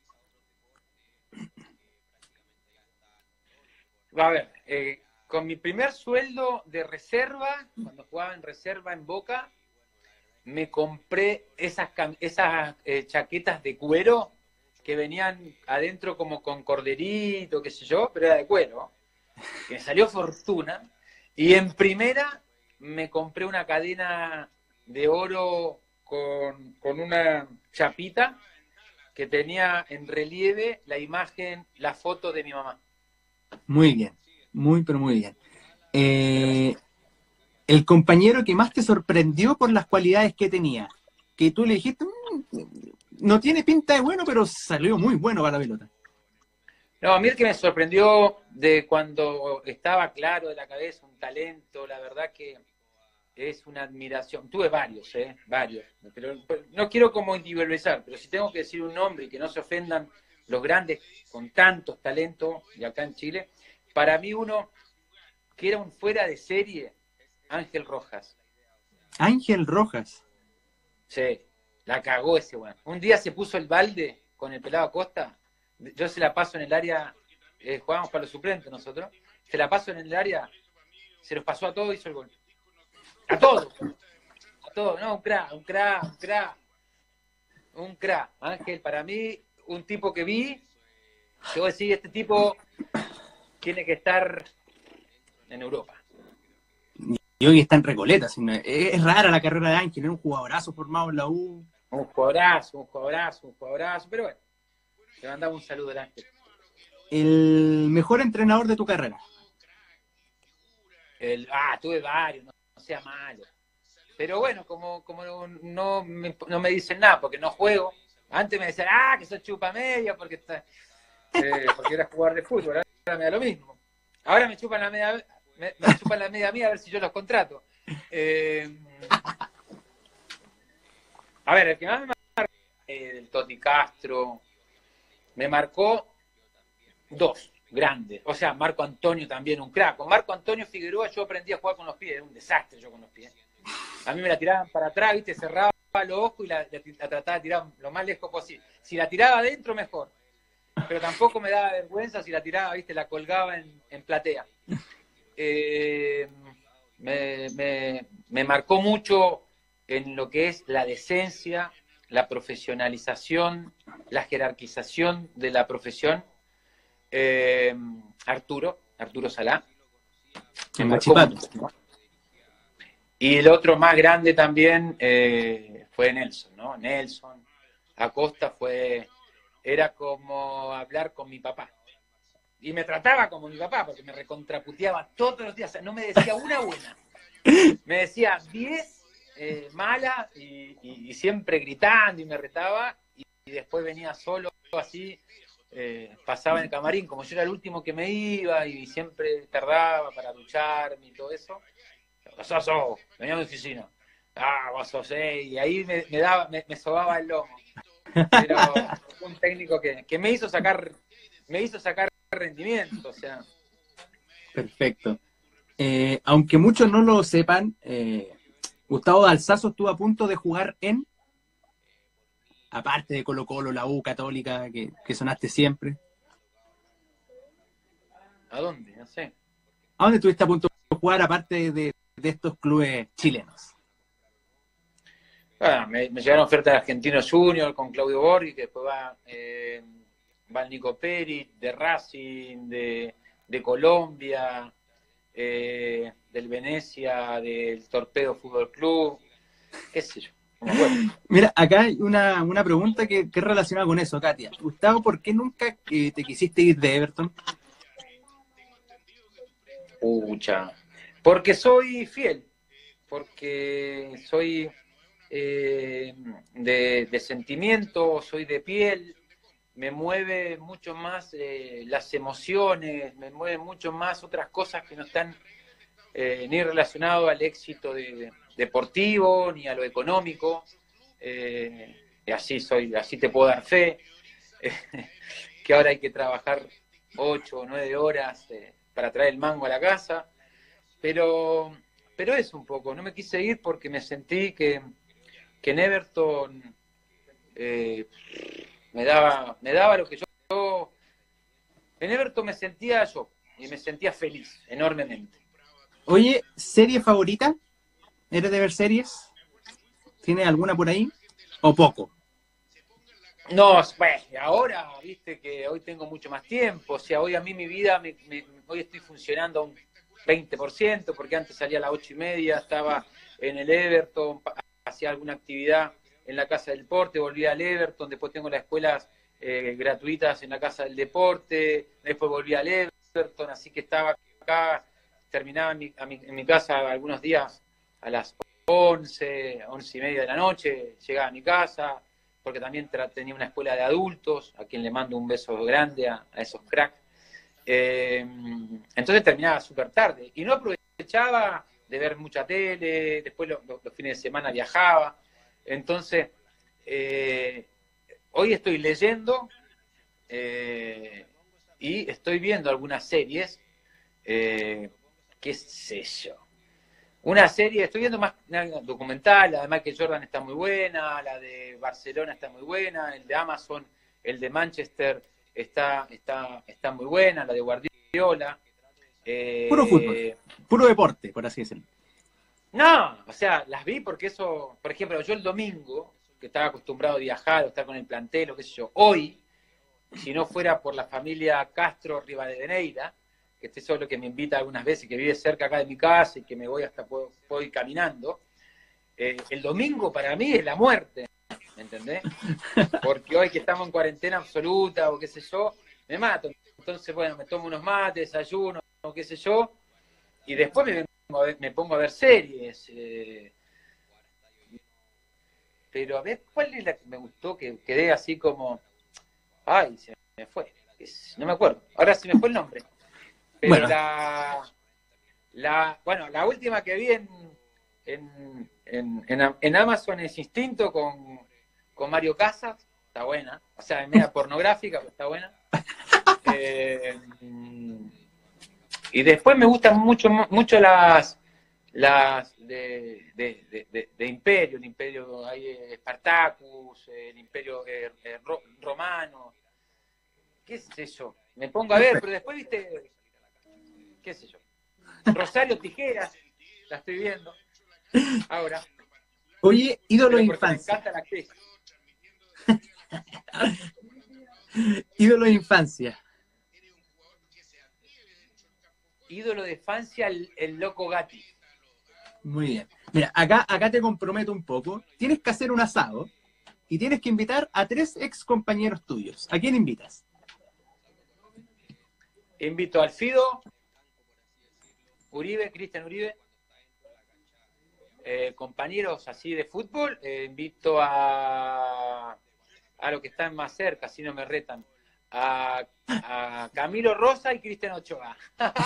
A ver, eh, con mi primer sueldo de reserva, cuando jugaba en reserva en Boca, me compré esas, esas eh, chaquetas de cuero que venían adentro como con corderito, qué sé yo, pero era de cuero, que me salió fortuna. Y en primera me compré una cadena de oro con, con una chapita que tenía en relieve la imagen, la foto de mi mamá. Muy bien, muy, pero muy bien. Gracias. Eh, el compañero que más te sorprendió por las cualidades que tenía, que tú le dijiste, "Mm, no tiene pinta de bueno, pero salió muy bueno para la pelota". No, a mí el que me sorprendió de cuando estaba claro de la cabeza, un talento, la verdad que es una admiración. Tuve varios, ¿eh? Varios. Pero no quiero como individualizar, pero si tengo que decir un nombre y que no se ofendan los grandes con tantos talentos de acá en Chile, para mí uno que era un fuera de serie, Ángel Rojas. Ángel Rojas. Sí, la cagó ese weón. Un día se puso el balde con el pelado Acosta. Yo se la paso en el área, eh, jugábamos para los suplentes nosotros. Se la paso en el área, se los pasó a todos y hizo el gol. A todos, a todos, no, un crack, un crack, un crack, un crack. Ángel, para mí, un tipo que vi, te voy a decir, este tipo tiene que estar en Europa. Y hoy está en Recoleta. Si no- es, es rara la carrera de Ángel, es un jugadorazo formado en la U. Un jugadorazo, un jugadorazo, un jugadorazo, pero bueno, te mandaba un saludo al Ángel. El mejor entrenador de tu carrera. El, ah, tuve varios, no, no sea malo. Pero bueno, como, como no, no, me, no me dicen nada porque no juego. Antes me decían, ah, que sos chupa media porque, está, eh, porque era jugar de fútbol. Ahora me da lo mismo. Ahora me chupan la media, me, me chupan la media mía a ver si yo los contrato. Eh, a ver, el que más me marcó, eh, el Toti Castro, me marcó dos grandes. O sea, Marco Antonio también, un crack. Con Marco Antonio Figueroa yo aprendí a jugar con los pies. Era un desastre yo con los pies. A mí me la tiraban para atrás, viste, cerraba los ojos y la, la, la trataba de tirar lo más lejos posible. Si la tiraba adentro, mejor. Pero tampoco me daba vergüenza si la tiraba, viste, la colgaba en, en platea. Eh, me, me, me marcó mucho en lo que es la decencia, la profesionalización, la jerarquización de la profesión. Eh, Arturo, Arturo Salá, me En marcó Guachipato. mucho, ¿no? Y el otro más grande también eh, fue Nelson, ¿no? Nelson Acosta fue, era como hablar con mi papá. Y me trataba como mi papá, porque me recontraputeaba todos los días, o sea, no me decía una buena. Me decía diez eh, mala y, y, y siempre gritando y me retaba, y, y después venía solo así, eh, pasaba en el camarín, como yo era el último que me iba y siempre tardaba para ducharme y todo eso. Sos, sos, venía a mi oficina. Ah, vos sos, eh, y ahí me, me daba, me, me sobaba el lomo. Pero fue un técnico que, que me hizo sacar, me hizo sacar rendimiento, o sea. Perfecto. Eh, aunque muchos no lo sepan, eh, Gustavo Dalsazo estuvo a punto de jugar en, aparte de Colo Colo, la U, Católica, que, que sonaste siempre. ¿A dónde? No sé. ¿A dónde estuviste a punto de jugar aparte de, de estos clubes chilenos? Ah, me, me llegaron ofertas de Argentinos Junior con Claudio Borghi, que después va, eh, va el Nico Peri, de Racing, de, de Colombia, eh, del Venecia, del Torpedo Fútbol Club, qué sé yo. no me acuerdo. Mira, acá hay una, una pregunta que, que es relacionada con eso, Katia. Gustavo, ¿por qué nunca eh, te quisiste ir de Everton? Pucha. Porque soy fiel, porque soy eh, de, de sentimiento, soy de piel, me mueve mucho más eh, las emociones, me mueven mucho más otras cosas que no están eh, ni relacionado al éxito de, deportivo, ni a lo económico. Eh, y así soy, así te puedo dar fe, eh, que ahora hay que trabajar ocho o nueve horas eh, para traer el mango a la casa, pero, pero es un poco, no me quise ir porque me sentí que, que en Everton eh, me, daba, me daba lo que yo, yo, en Everton me sentía yo, y me sentía feliz, enormemente. Oye, ¿serie favorita? ¿Eres de ver series? ¿Tienes alguna por ahí? ¿O poco? No, pues, ahora, viste que hoy tengo mucho más tiempo, o sea, hoy a mí mi vida, me, me, hoy estoy funcionando a un veinte por ciento, porque antes salía a las ocho y media, estaba en el Everton, hacía alguna actividad en la Casa del Deporte, volvía al Everton, después tengo las escuelas eh, gratuitas en la Casa del Deporte, después volví al Everton, así que estaba acá, terminaba en mi, a mi, en mi casa algunos días a las once, once y media de la noche, llegaba a mi casa, porque también tenía una escuela de adultos, a quien le mando un beso grande a, a esos cracks. Eh, entonces terminaba súper tarde y no aprovechaba de ver mucha tele, después lo, lo, los fines de semana viajaba. Entonces, eh, hoy estoy leyendo eh, y estoy viendo algunas series, eh, qué sé yo. Una serie, estoy viendo más documental, la de Michael Jordan está muy buena, la de Barcelona está muy buena, el de Amazon, el de Manchester está, está, está muy buena, la de Guardiola. Puro fútbol, Eh, puro deporte, por así decirlo. no, o sea, las vi porque eso, por ejemplo, yo el domingo, que estaba acostumbrado a viajar o estar con el plantel o qué sé yo, hoy, si no fuera por la familia Castro Rivadeneira, que este solo que me invita algunas veces, que vive cerca acá de mi casa y que me voy hasta puedo, puedo ir caminando, eh, el domingo para mí es la muerte, ¿me entendés? Porque hoy que estamos en cuarentena absoluta o qué sé yo, me mato. Entonces, bueno, me tomo unos mates, desayuno o qué sé yo, y después me, vengo a ver, me pongo a ver series. Eh, pero a ver, ¿cuál es la que me gustó? Que quedé así como, ay, se me fue. No me acuerdo. Ahora se me fue el nombre. Pero Bueno, la, la, bueno, la última que vi en, en, en, en, en Amazon es Instinto con, con Mario Casas, está buena, o sea, es media pornográfica, pero está buena. Eh, y después me gustan mucho, mucho las, las de, de, de, de, de Imperio, el Imperio, hay Spartacus, el Imperio eh, eh, ro, romano, qué sé yo, me pongo a ver, pero después, viste, qué sé yo. Rosario Tijeras, la estoy viendo ahora. oye, ídolo de Pero porque me infancia. encanta la actriz. Ídolo de infancia. Ídolo de infancia, el, el Loco Gatti. Muy bien. Mira, acá, acá te comprometo un poco. Tienes que hacer un asado y tienes que invitar a tres ex compañeros tuyos. ¿A quién invitas? Invito al Fido, Uribe, Cristian Uribe, eh, compañeros así de fútbol. Eh, invito a, a los que están más cerca, si no me retan. A, a Camilo Rosa y Cristian Ochoa.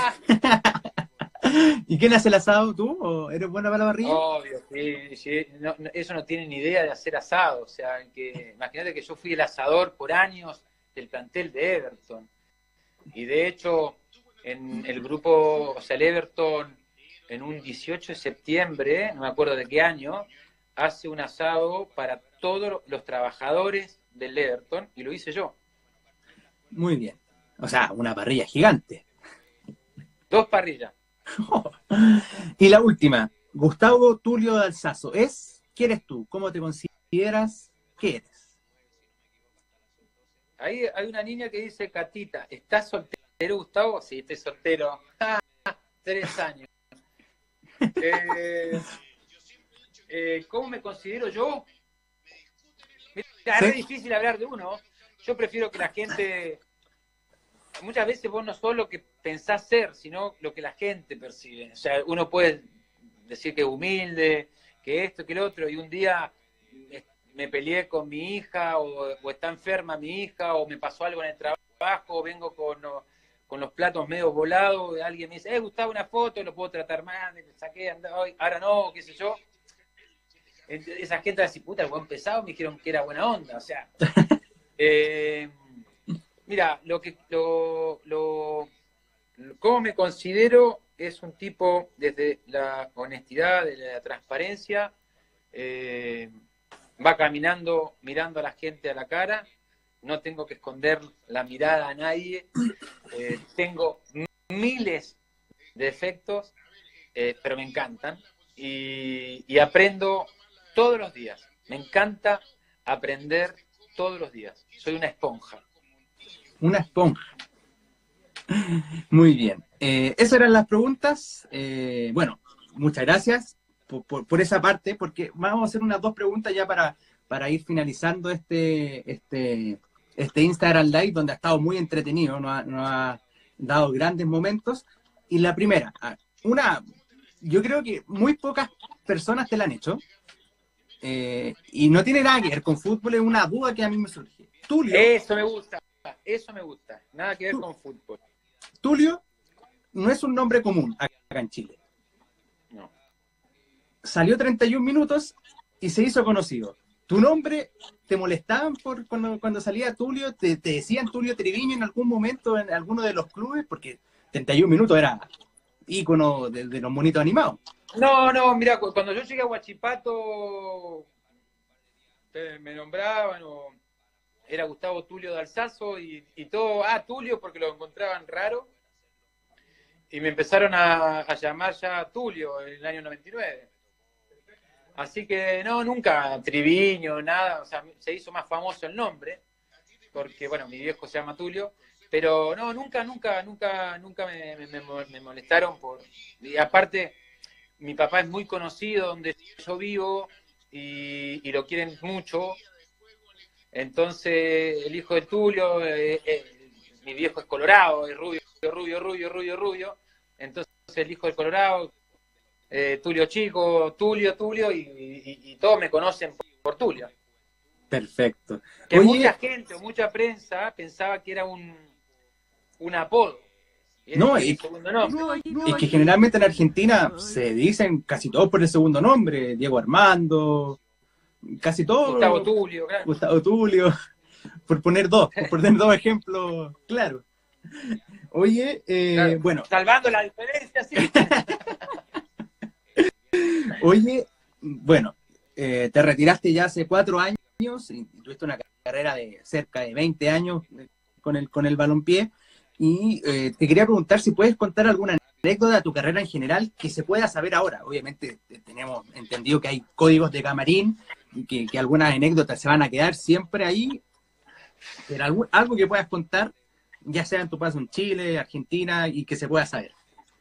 ¿Y quién hace el asado? ¿Tú? ¿O eres buena para la parrilla? Obvio, sí, sí. No, no, eso no tiene ni idea de hacer asado. O sea, que, imagínate que yo fui el asador por años del plantel de Everton. Y de hecho, en el grupo, o sea, el Everton, en un dieciocho de septiembre, no me acuerdo de qué año, hace un asado para todos los trabajadores del Everton y lo hice yo. Muy bien. O sea, una parrilla gigante. Dos parrillas. Y la última, Gustavo Tulio de Alsazo. ¿Es? ¿Qué eres tú? ¿Cómo te consideras? ¿Qué eres? Ahí hay una niña que dice, Catita, ¿estás soltero, Gustavo? Sí, estoy soltero. Tres años. Eh, eh, ¿cómo me considero yo? Mira, ¿Sí? es difícil hablar de uno. Yo prefiero que la gente... Muchas veces vos no sos lo que pensás ser, sino lo que la gente percibe. O sea, uno puede decir que es humilde, que esto, que el otro, y un día me peleé con mi hija, o, o está enferma mi hija, o me pasó algo en el trabajo, o vengo con, o, con los platos medio volados, alguien me dice, eh, Gustavo, una foto, lo puedo tratar mal, me saqué, ahora no, qué sé yo. Esa gente va a decir, puta, el buen pesado, me dijeron que era buena onda, o sea... Eh, Mira, lo que lo, lo, cómo me considero es un tipo desde la honestidad, desde la transparencia, eh, va caminando mirando a la gente a la cara, no tengo que esconder la mirada a nadie, eh, tengo miles de defectos, eh, pero me encantan y, y aprendo todos los días, me encanta aprender todos los días, soy una esponja. Una esponja. Muy bien. Eh, esas eran las preguntas. Eh, bueno, muchas gracias por, por, por esa parte, porque vamos a hacer unas dos preguntas ya para, para ir finalizando este, este, este Instagram Live, donde ha estado muy entretenido, nos ha, nos ha dado grandes momentos. Y la primera, una, yo creo que muy pocas personas te la han hecho, eh, y no tiene nada que ver con fútbol, es una duda que a mí me surge. Tulio, Eso me gusta. Eso me gusta, nada que ver tú, con fútbol. Tulio no es un nombre común acá en Chile. No. Salió treinta y un minutos y se hizo conocido. ¿Tu nombre te molestaban por cuando, cuando salía Tulio? ¿Te, ¿Te decían Tulio Triviño en algún momento en alguno de los clubes? Porque treinta y un minutos era ícono de, de los monitos animados. No, no, mira, cuando yo llegué a Huachipato me nombraban o era Gustavo Tulio de Alsazo y, y todo, ah, Tulio porque lo encontraban raro y me empezaron a, a llamar ya Tulio en el año noventa y nueve. Así que no, nunca Triviño, nada, o sea, se hizo más famoso el nombre, porque bueno, mi viejo se llama Tulio, pero no, nunca, nunca, nunca, nunca me, me, me molestaron por... Y aparte, mi papá es muy conocido donde yo vivo y, y lo quieren mucho, entonces el hijo de Tulio, eh, eh, mi viejo es colorado, es rubio, rubio, rubio, rubio, rubio, entonces el hijo del Colorado... Eh, Tulio Chico, Tulio, Tulio, y, y, y todos me conocen por, por Tulio. Perfecto. Que Oye, mucha gente o mucha prensa pensaba que era un, un apodo. Y es, no, es mi y, segundo nombre. y que generalmente en Argentina se dicen casi todos por el segundo nombre. Diego Armando, casi Gustavo todos. Tulio, claro. Gustavo Tulio, por poner dos, por poner dos ejemplos claros. Oye, eh, Claro. bueno, Salvando la diferencia, sí. oye, bueno, eh, te retiraste ya hace cuatro años y tuviste una carrera de cerca de veinte años con el, con el balompié. Y eh, te quería preguntar si puedes contar alguna anécdota de tu carrera en general que se pueda saber ahora. Obviamente tenemos entendido que hay códigos de camarín y que, que algunas anécdotas se van a quedar siempre ahí, pero algo, algo que puedas contar, ya sea en tu paso en Chile, Argentina, y que se pueda saber.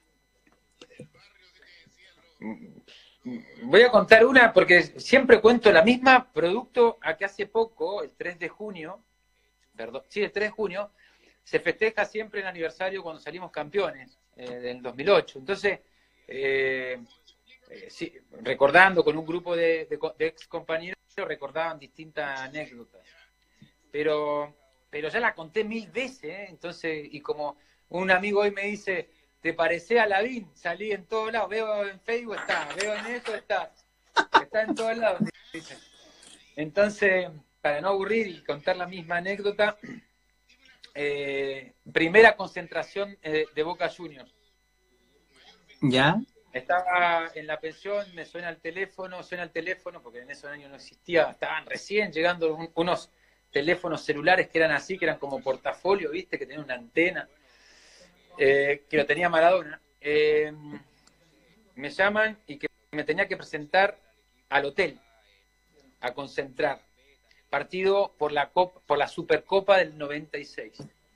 Voy a contar una porque siempre cuento la misma, producto a que hace poco, el tres de junio, perdón, sí, el tres de junio, se festeja siempre el aniversario cuando salimos campeones, eh, del dos mil ocho. Entonces, eh, eh, sí, recordando con un grupo de, de, de ex compañeros, recordaban distintas anécdotas. Pero, pero ya la conté mil veces, ¿eh? Entonces, y como un amigo hoy me dice, ¿te parecé a Lavín? Salí en todos lados, veo en Facebook, está, veo en esto, está, está en todos lados. Dice. Entonces, para no aburrir y contar la misma anécdota, eh, primera concentración eh, de Boca Juniors. ¿Ya? Estaba en la pensión, me suena el teléfono, suena el teléfono, porque en esos años no existía, estaban recién llegando un, unos teléfonos celulares que eran así, que eran como portafolio, ¿viste? Que tenían una antena, eh, que lo tenía Maradona. Eh, me llaman y que me tenía que presentar al hotel, a concentrar. Partido por la, Copa, por la Supercopa del noventa y seis.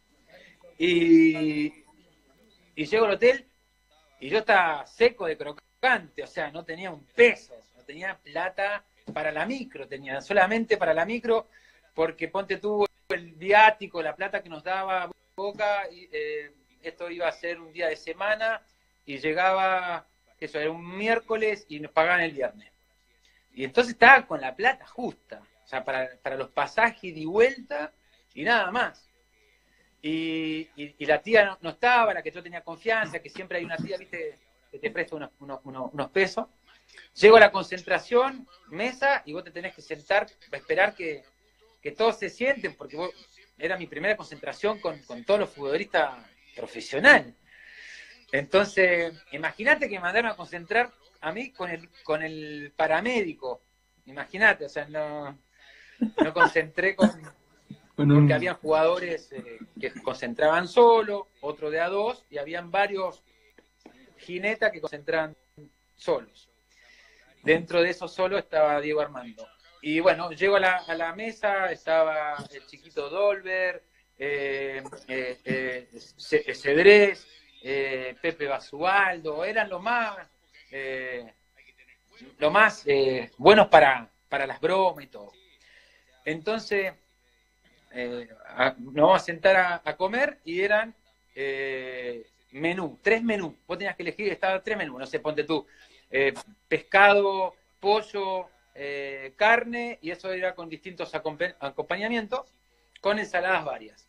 Y, y llego al hotel y yo estaba seco de crocante, o sea, no tenía un peso, no tenía plata para la micro, tenía solamente para la micro, porque ponte tú el viático, la plata que nos daba Boca, y, eh, esto iba a ser un día de semana y llegaba, eso era un miércoles y nos pagaban el viernes. Y entonces estaba con la plata justa, o sea, para, para los pasajes ida y vuelta y nada más. Y, y, y la tía no, no estaba, la que yo tenía confianza, que siempre hay una tía, viste, que te presta unos, unos, unos, unos pesos. Llego a la concentración, mesa, y vos te tenés que sentar, esperar que, que todos se sienten, porque vos, era mi primera concentración con, con todos los futbolistas profesionales. Entonces, imagínate que me mandaron a concentrar a mí con el, con el paramédico. Imagínate, o sea, no, no concentré con... Con un... Porque había jugadores eh, que concentraban solo, otro de a dos, y habían varios jinetas que concentraban solos. Dentro de esos solos estaba Diego Armando. Y bueno, llego a la, a la mesa, estaba el chiquito Dolber, eh, eh, eh, Cedrés, eh, Pepe Basualdo, eran los más, eh, lo más eh, buenos para, para las bromas y todo. Entonces, eh, a, nos vamos a sentar a, a comer y eran eh, menú, tres menús. Vos tenías que elegir, estaban tres menús, no sé, ponte tú, eh, pescado, pollo, eh, carne, y eso era con distintos acompañamientos, con ensaladas varias.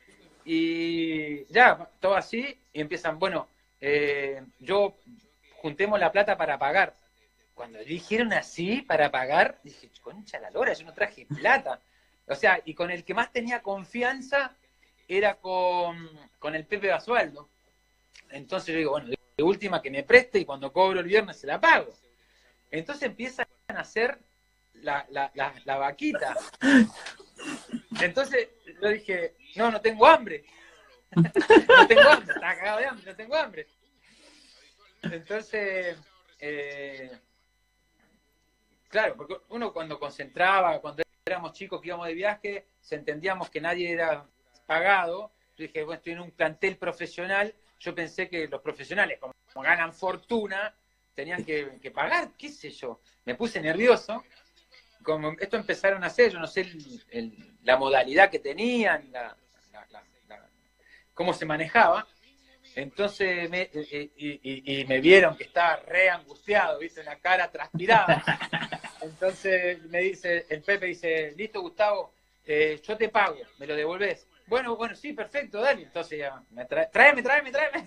Y ya, todo así, y empiezan, bueno, eh, yo juntemos la plata para pagar. Cuando dijeron así, para pagar, dije, concha la lora, yo no traje plata. O sea, y con el que más tenía confianza era con, con el Pepe Basualdo. Entonces yo digo, bueno, de última que me preste y cuando cobro el viernes se la pago. Entonces empiezan a hacer la, la, la, la vaquita. Entonces yo dije, no, no tengo hambre. No tengo hambre, estaba cagado de hambre, no tengo hambre. Entonces, eh, claro, porque uno cuando concentraba, cuando éramos chicos que íbamos de viaje, se entendíamos que nadie era pagado. Yo dije, bueno, estoy en un plantel profesional. Yo pensé que los profesionales, como, como ganan fortuna, tenían que, que pagar, qué sé yo. Me puse nervioso. Como esto empezaron a hacer, yo no sé el, el, la modalidad que tenían, la, la, la, la, cómo se manejaba. Entonces, me, y, y, y me vieron que estaba re angustiado, ¿viste? Una cara transpirada. Entonces me dice, el Pepe dice, listo, Gustavo, eh, yo te pago, me lo devolvés. Bueno, bueno, sí, perfecto, dale. Entonces ya, me trae, tráeme, tráeme, tráeme.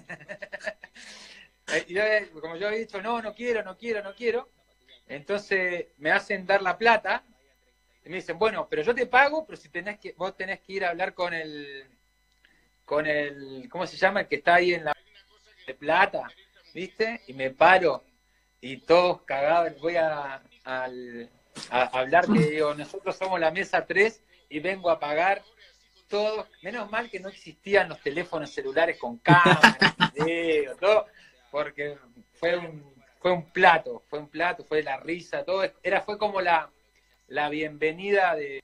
Y yo, como yo había dicho, no, no quiero, no quiero, no quiero. Entonces me hacen dar la plata y me dicen, bueno, pero yo te pago, pero si tenés que, vos tenés que ir a hablar con el, con el, ¿cómo se llama? El que está ahí en la de plata, ¿viste? Y me paro y todos cagados, voy a, a, a hablar que digo, nosotros somos la mesa tres y vengo a pagar todos. Menos mal que no existían los teléfonos celulares con cámara, video, todo, porque fue un, fue un plato, fue un plato, fue la risa, todo, era, fue como la, la bienvenida de,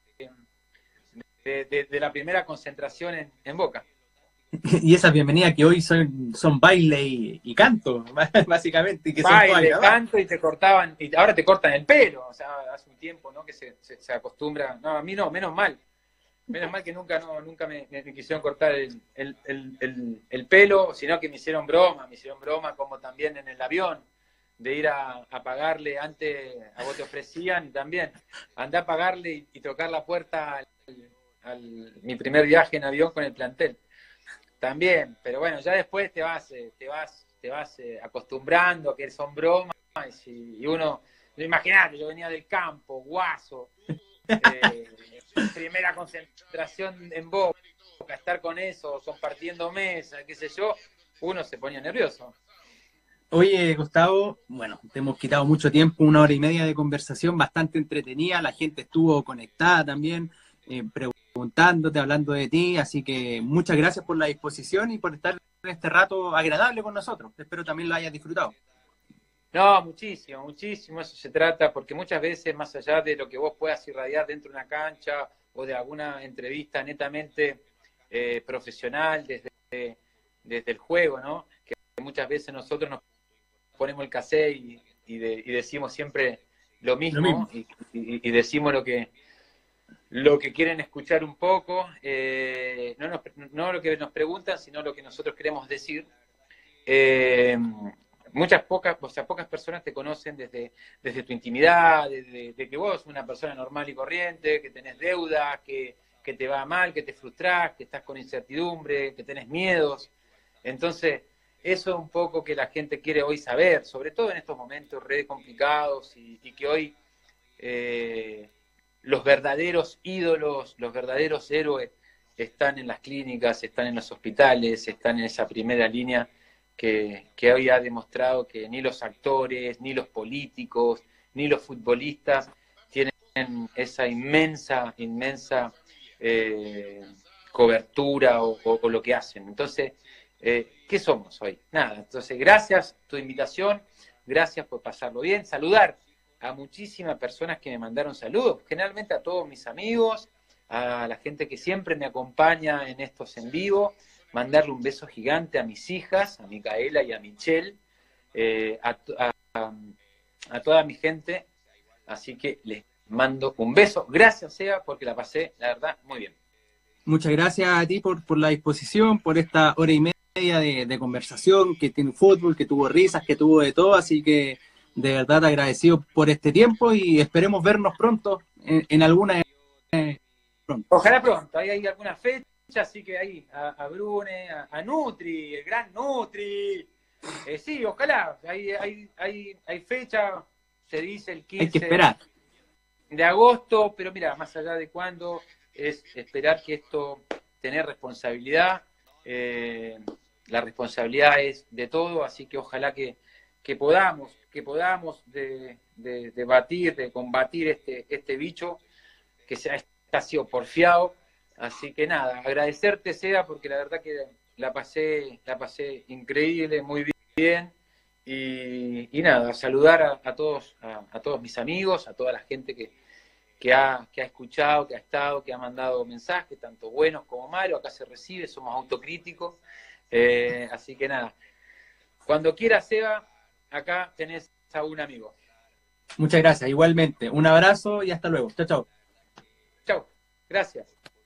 de, de, de la primera concentración en, en Boca. Y esa bienvenida que hoy son, son baile y, y canto, básicamente. Y que baile, son canto y te cortaban, y ahora te cortan el pelo, o sea, hace un tiempo, ¿no? Que se, se, se acostumbra, no, a mí no, menos mal, menos mal que nunca, no, nunca me, me, me quisieron cortar el, el, el, el, el pelo, sino que me hicieron broma, me hicieron broma como también en el avión, de ir a, a pagarle, antes a vos te ofrecían, y también, andá a pagarle y, y tocar la puerta al, al, mi primer viaje en avión con el plantel. También, pero bueno, ya después te vas, te vas, te vas eh, acostumbrando a que son bromas y, y uno, imagínate, yo venía del campo, guaso, eh, primera concentración en Boca, estar con eso, compartiendo mesa, qué sé yo, uno se ponía nervioso. Oye, Gustavo, bueno, te hemos quitado mucho tiempo, una hora y media de conversación bastante entretenida, la gente estuvo conectada también, eh, preguntándote, hablando de ti, así que muchas gracias por la disposición y por estar en este rato agradable con nosotros. Espero también lo hayas disfrutado. No, muchísimo, muchísimo, eso se trata, porque muchas veces, más allá de lo que vos puedas irradiar dentro de una cancha o de alguna entrevista netamente eh, profesional desde, desde el juego, ¿no? Que muchas veces nosotros nos ponemos el cassette y, y, de, y decimos siempre lo mismo, Lo mismo. Y, y, y decimos lo que, lo que quieren escuchar un poco, eh, no, nos, no lo que nos preguntan, sino lo que nosotros queremos decir. Eh, muchas pocas, o sea, pocas personas te conocen desde, desde tu intimidad, desde de que vos sos una persona normal y corriente, que tenés deudas, que, que te va mal, que te frustrás, que estás con incertidumbre, que tenés miedos. Entonces, eso es un poco que la gente quiere hoy saber, sobre todo en estos momentos re complicados y, y que hoy eh, los verdaderos ídolos, los verdaderos héroes están en las clínicas, están en los hospitales, están en esa primera línea que, que hoy ha demostrado que ni los actores, ni los políticos, ni los futbolistas tienen esa inmensa, inmensa eh, cobertura o, o, o lo que hacen. Entonces, eh, ¿qué somos hoy? Nada. Entonces, gracias por tu invitación, gracias por pasarlo bien. Saludar a muchísimas personas que me mandaron saludos, generalmente a todos mis amigos, a la gente que siempre me acompaña en estos en vivo, mandarle un beso gigante a mis hijas, a Micaela y a Michelle, eh, a, a, a toda mi gente, así que les mando un beso. Gracias, Seba, porque la pasé, la verdad, muy bien. Muchas gracias a ti por, por la disposición, por esta hora y media de, de conversación, que tiene fútbol, que tuvo risas, que tuvo de todo, así que de verdad agradecido por este tiempo y esperemos vernos pronto en, en alguna... Eh, pronto. Ojalá pronto, ahí hay alguna fecha, así que ahí a, a Brune, a, a Nutri, el gran Nutri, eh, sí, ojalá, hay, hay, hay, hay fecha, se dice el quince hay que esperar. De agosto, pero mira, más allá de cuándo, es esperar que esto, tener responsabilidad, eh, la responsabilidad es de todo, así que ojalá que, que podamos, que podamos de, de, de batir, de combatir este, este bicho que se ha, ha sido porfiado. Así que nada, agradecerte, Seda, porque la verdad que la pasé, la pasé increíble, muy bien. Y, y nada, saludar a, a todos, a, a todos mis amigos, a toda la gente que, que, ha, que ha escuchado, que ha estado, que ha mandado mensajes, tanto buenos como malos. Acá se recibe, somos autocríticos. Eh, así que nada, cuando quieras, Seba, acá tenés a un amigo. Muchas gracias, igualmente. Un abrazo y hasta luego. Chao, chao. Chao, gracias.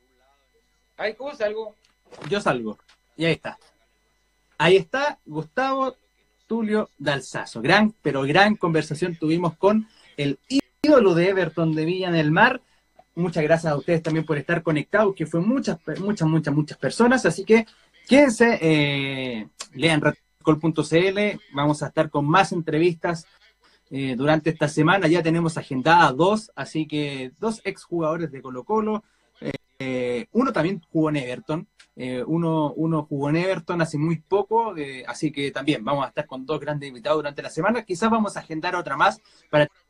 ¿Ahí cómo salgo? Yo salgo. Y ahí está. Ahí está Gustavo Tulio D'Alzazo. Gran, pero gran conversación tuvimos con el ídolo de Everton de Viña del Mar. Muchas gracias a ustedes también por estar conectados, que fue muchas, muchas, muchas, muchas personas. Así que quédense, eh, lean red gol punto c l. Vamos a estar con más entrevistas eh, durante esta semana. Ya tenemos agendadas dos, así que dos exjugadores de Colo-Colo. Eh, uno también jugó en Everton, eh, uno, uno jugó en Everton hace muy poco, eh, así que también vamos a estar con dos grandes invitados durante la semana. Quizás vamos a agendar otra más para